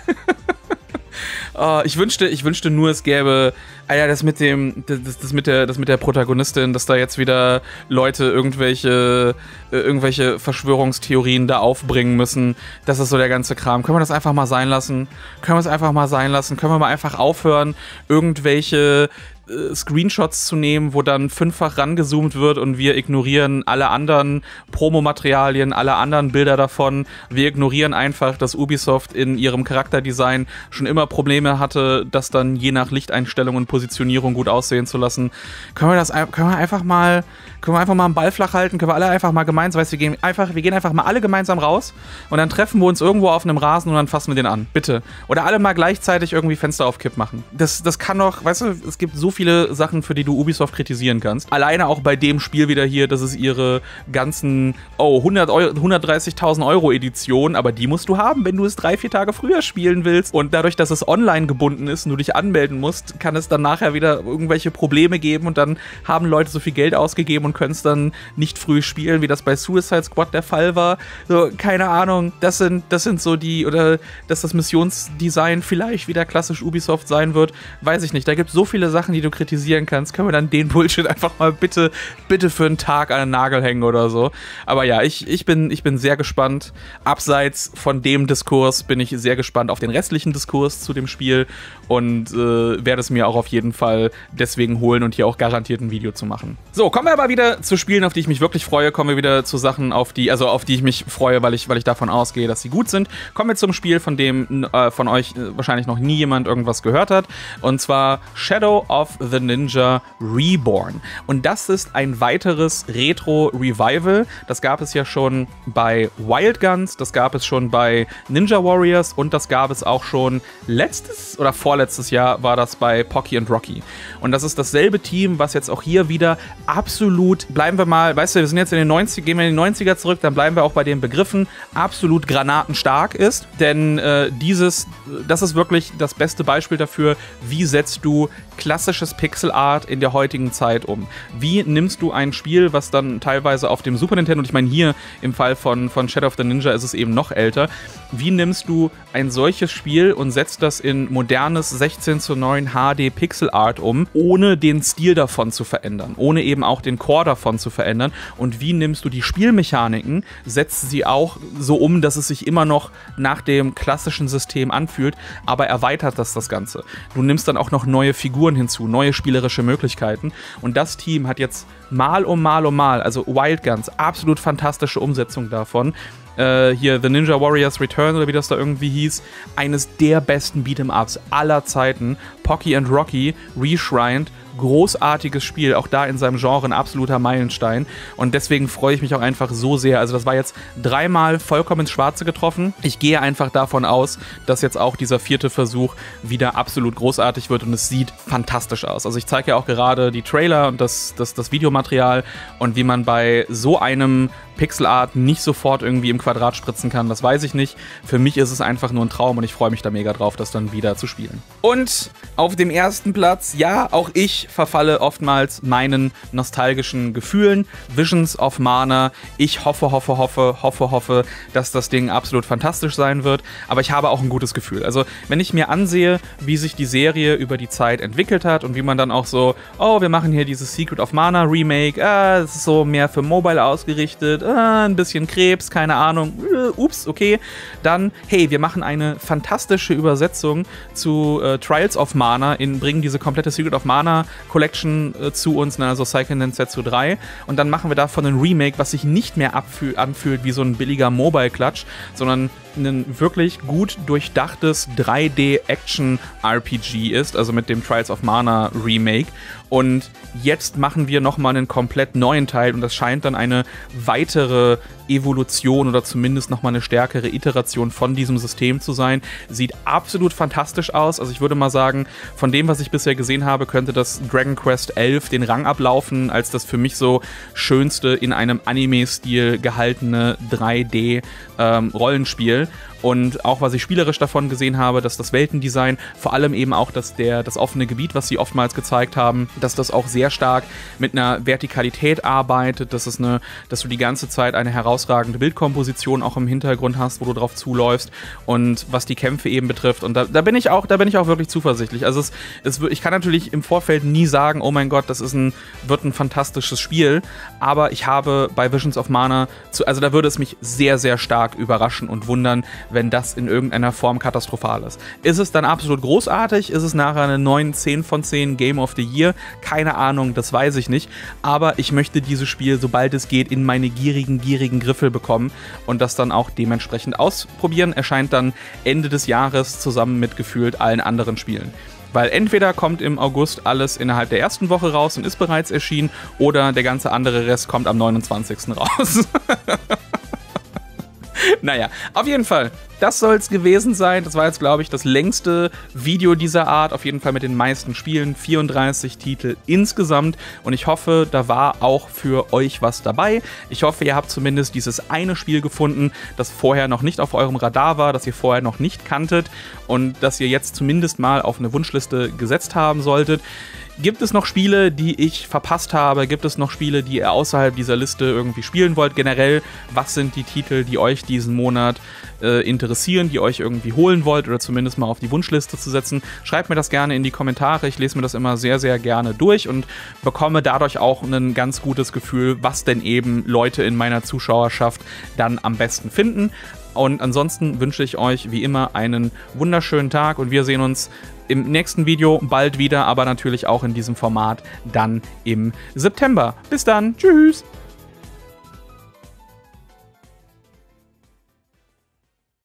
Ich wünschte nur, es gäbe, das mit der Protagonistin, dass da jetzt wieder Leute irgendwelche Verschwörungstheorien da aufbringen müssen. Das ist so der ganze Kram. Können wir das einfach mal sein lassen? Können wir mal einfach aufhören, irgendwelche Screenshots zu nehmen, wo dann 5-fach rangezoomt wird und wir ignorieren alle anderen Promomaterialien, alle anderen Bilder davon. Wir ignorieren einfach, dass Ubisoft in ihrem Charakterdesign schon immer Probleme hatte, das dann je nach Lichteinstellung und Positionierung gut aussehen zu lassen. Können wir einfach mal einen Ball flach halten? Können wir alle einfach mal gemeinsam, wir gehen einfach mal alle gemeinsam raus und dann treffen wir uns irgendwo auf einem Rasen und dann fassen wir den an. Bitte. Oder alle mal gleichzeitig irgendwie Fenster auf Kipp machen. Das kann doch, weißt du, es gibt so viele Sachen, für die du Ubisoft kritisieren kannst. Alleine auch bei dem Spiel wieder hier, das ist ihre ganzen 130.000 Euro Edition, aber die musst du haben, wenn du es 3-4 Tage früher spielen willst. Und dadurch, dass es online gebunden ist und du dich anmelden musst, kann es dann nachher wieder irgendwelche Probleme geben und dann haben Leute so viel Geld ausgegeben und können es dann nicht früh spielen, wie das bei Suicide Squad der Fall war. So, keine Ahnung, das sind so die, oder dass das Missionsdesign vielleicht wieder klassisch Ubisoft sein wird, weiß ich nicht. Da gibt es so viele Sachen, die du kritisieren kannst, können wir dann den Bullshit einfach mal bitte für einen Tag an den Nagel hängen oder so. Aber ja, ich bin sehr gespannt. Abseits von dem Diskurs bin ich sehr gespannt auf den restlichen Diskurs zu dem Spiel und werde es mir auch auf jeden Fall deswegen holen und hier auch garantiert ein Video zu machen. So, kommen wir aber wieder zu Spielen, auf die ich mich wirklich freue. Kommen wir wieder zu Sachen, auf die ich mich freue, weil ich davon ausgehe, dass sie gut sind. Kommen wir zum Spiel, von dem von euch wahrscheinlich noch nie jemand irgendwas gehört hat. Und zwar Shadow of the Ninja Reborn. Und das ist ein weiteres Retro-Revival. Das gab es ja schon bei Wild Guns, das gab es schon bei Ninja Warriors und das gab es auch schon letztes oder vorletztes Jahr war das bei Pocky and Rocky. Und das ist dasselbe Team, was jetzt auch hier wieder absolut, bleiben wir mal, weißt du, wir sind jetzt in den 90er, gehen wir in die 90er zurück, dann bleiben wir auch bei den Begriffen, absolut granatenstark ist. Denn das ist wirklich das beste Beispiel dafür, wie setzt du klassisches Pixelart in der heutigen Zeit um. Wie nimmst du ein Spiel, was dann teilweise auf dem Super Nintendo, und ich meine hier im Fall von Shadow of the Ninja ist es eben noch älter, wie nimmst du ein solches Spiel und setzt das in modernes 16:9 HD Pixelart um, ohne den Stil davon zu verändern, ohne eben auch den Core davon zu verändern, und wie nimmst du die Spielmechaniken, setzt sie auch so um, dass es sich immer noch nach dem klassischen System anfühlt, aber erweitert das Ganze. Du nimmst dann auch noch neue Figuren hinzu, neue spielerische Möglichkeiten, und das Team hat jetzt mal um mal, also Wild Guns, absolut fantastische Umsetzung davon. Hier The Ninja Warriors Return oder wie das da irgendwie hieß, eines der besten Beat'em-Ups aller Zeiten. Pocky and Rocky, Reshrined, großartiges Spiel, auch da in seinem Genre ein absoluter Meilenstein, und deswegen freue ich mich auch einfach so sehr. Also das war jetzt 3-mal vollkommen ins Schwarze getroffen. Ich gehe einfach davon aus, dass jetzt auch dieser 4. Versuch wieder absolut großartig wird, und es sieht fantastisch aus. Also ich zeige ja auch gerade die Trailer und das Videomaterial, und wie man bei so einem Pixelart nicht sofort irgendwie im Quadrat spritzen kann, das weiß ich nicht. Für mich ist es einfach nur ein Traum, und ich freue mich da mega drauf, das dann wieder zu spielen. Und auf dem ersten Platz, ja, auch ich verfalle oftmals meinen nostalgischen Gefühlen. Visions of Mana. Ich hoffe, dass das Ding absolut fantastisch sein wird, aber ich habe auch ein gutes Gefühl. Also, wenn ich mir ansehe, wie sich die Serie über die Zeit entwickelt hat und wie man dann auch so, oh, wir machen hier dieses Secret of Mana Remake, es ist so mehr für Mobile ausgerichtet, ein bisschen Krebs, keine Ahnung, ups, okay. Dann, hey, wir machen eine fantastische Übersetzung zu Trials of Mana, bringen diese komplette Secret of Mana Collection zu uns, also Seiken Densetsu 3, und dann machen wir davon ein Remake, was sich nicht mehr anfühlt wie so ein billiger Mobile-Klatsch, sondern ein wirklich gut durchdachtes 3D-Action-RPG ist, also mit dem Trials of Mana Remake. Und jetzt machen wir nochmal einen komplett neuen Teil, und das scheint dann eine weitere Evolution oder zumindest nochmal eine stärkere Iteration von diesem System zu sein. Sieht absolut fantastisch aus. Also ich würde mal sagen, von dem, was ich bisher gesehen habe, könnte das Dragon Quest 11 den Rang ablaufen, als das für mich so schönste in einem Anime-Stil gehaltene 3D-Rollenspiel. Und auch, was ich spielerisch davon gesehen habe, dass das Weltendesign, vor allem eben auch das offene Gebiet, was sie oftmals gezeigt haben, dass das auch sehr stark mit einer Vertikalität arbeitet, dass du die ganze Zeit eine herausragende Bildkomposition auch im Hintergrund hast, wo du drauf zuläufst, und was die Kämpfe eben betrifft. Und da bin ich auch wirklich zuversichtlich. Also ich kann natürlich im Vorfeld nie sagen, oh mein Gott, das wird ein fantastisches Spiel, aber ich habe bei Visions of Mana, also da würde es mich sehr, sehr stark überraschen und wundern, wenn das in irgendeiner Form katastrophal ist. Ist es dann absolut großartig? Ist es nachher eine 9, 10 von 10 Game of the Year? Keine Ahnung, das weiß ich nicht. Aber ich möchte dieses Spiel, sobald es geht, in meine gierigen Griffel bekommen und das dann auch dementsprechend ausprobieren. Erscheint dann Ende des Jahres zusammen mit gefühlt allen anderen Spielen. Weil entweder kommt im August alles innerhalb der ersten Woche raus und ist bereits erschienen, oder der ganze andere Rest kommt am 29. raus. Naja, auf jeden Fall, das soll es gewesen sein. Das war jetzt, glaube ich, das längste Video dieser Art. Auf jeden Fall mit den meisten Spielen. 34 Titel insgesamt. Und ich hoffe, da war auch für euch was dabei. Ich hoffe, ihr habt zumindest dieses eine Spiel gefunden, das vorher noch nicht auf eurem Radar war, das ihr vorher noch nicht kanntet und das ihr jetzt zumindest mal auf eine Wunschliste gesetzt haben solltet. Gibt es noch Spiele, die ich verpasst habe? Gibt es noch Spiele, die ihr außerhalb dieser Liste irgendwie spielen wollt? Generell, was sind die Titel, die euch diesen Monat interessieren, die euch irgendwie holen wollt oder zumindest mal auf die Wunschliste zu setzen? Schreibt mir das gerne in die Kommentare. Ich lese mir das immer sehr, sehr gerne durch und bekomme dadurch auch ein ganz gutes Gefühl, was denn eben Leute in meiner Zuschauerschaft dann am besten finden. Und ansonsten wünsche ich euch wie immer einen wunderschönen Tag und wir sehen uns im nächsten Video bald wieder, aber natürlich auch in diesem Format dann im September. Bis dann, tschüss!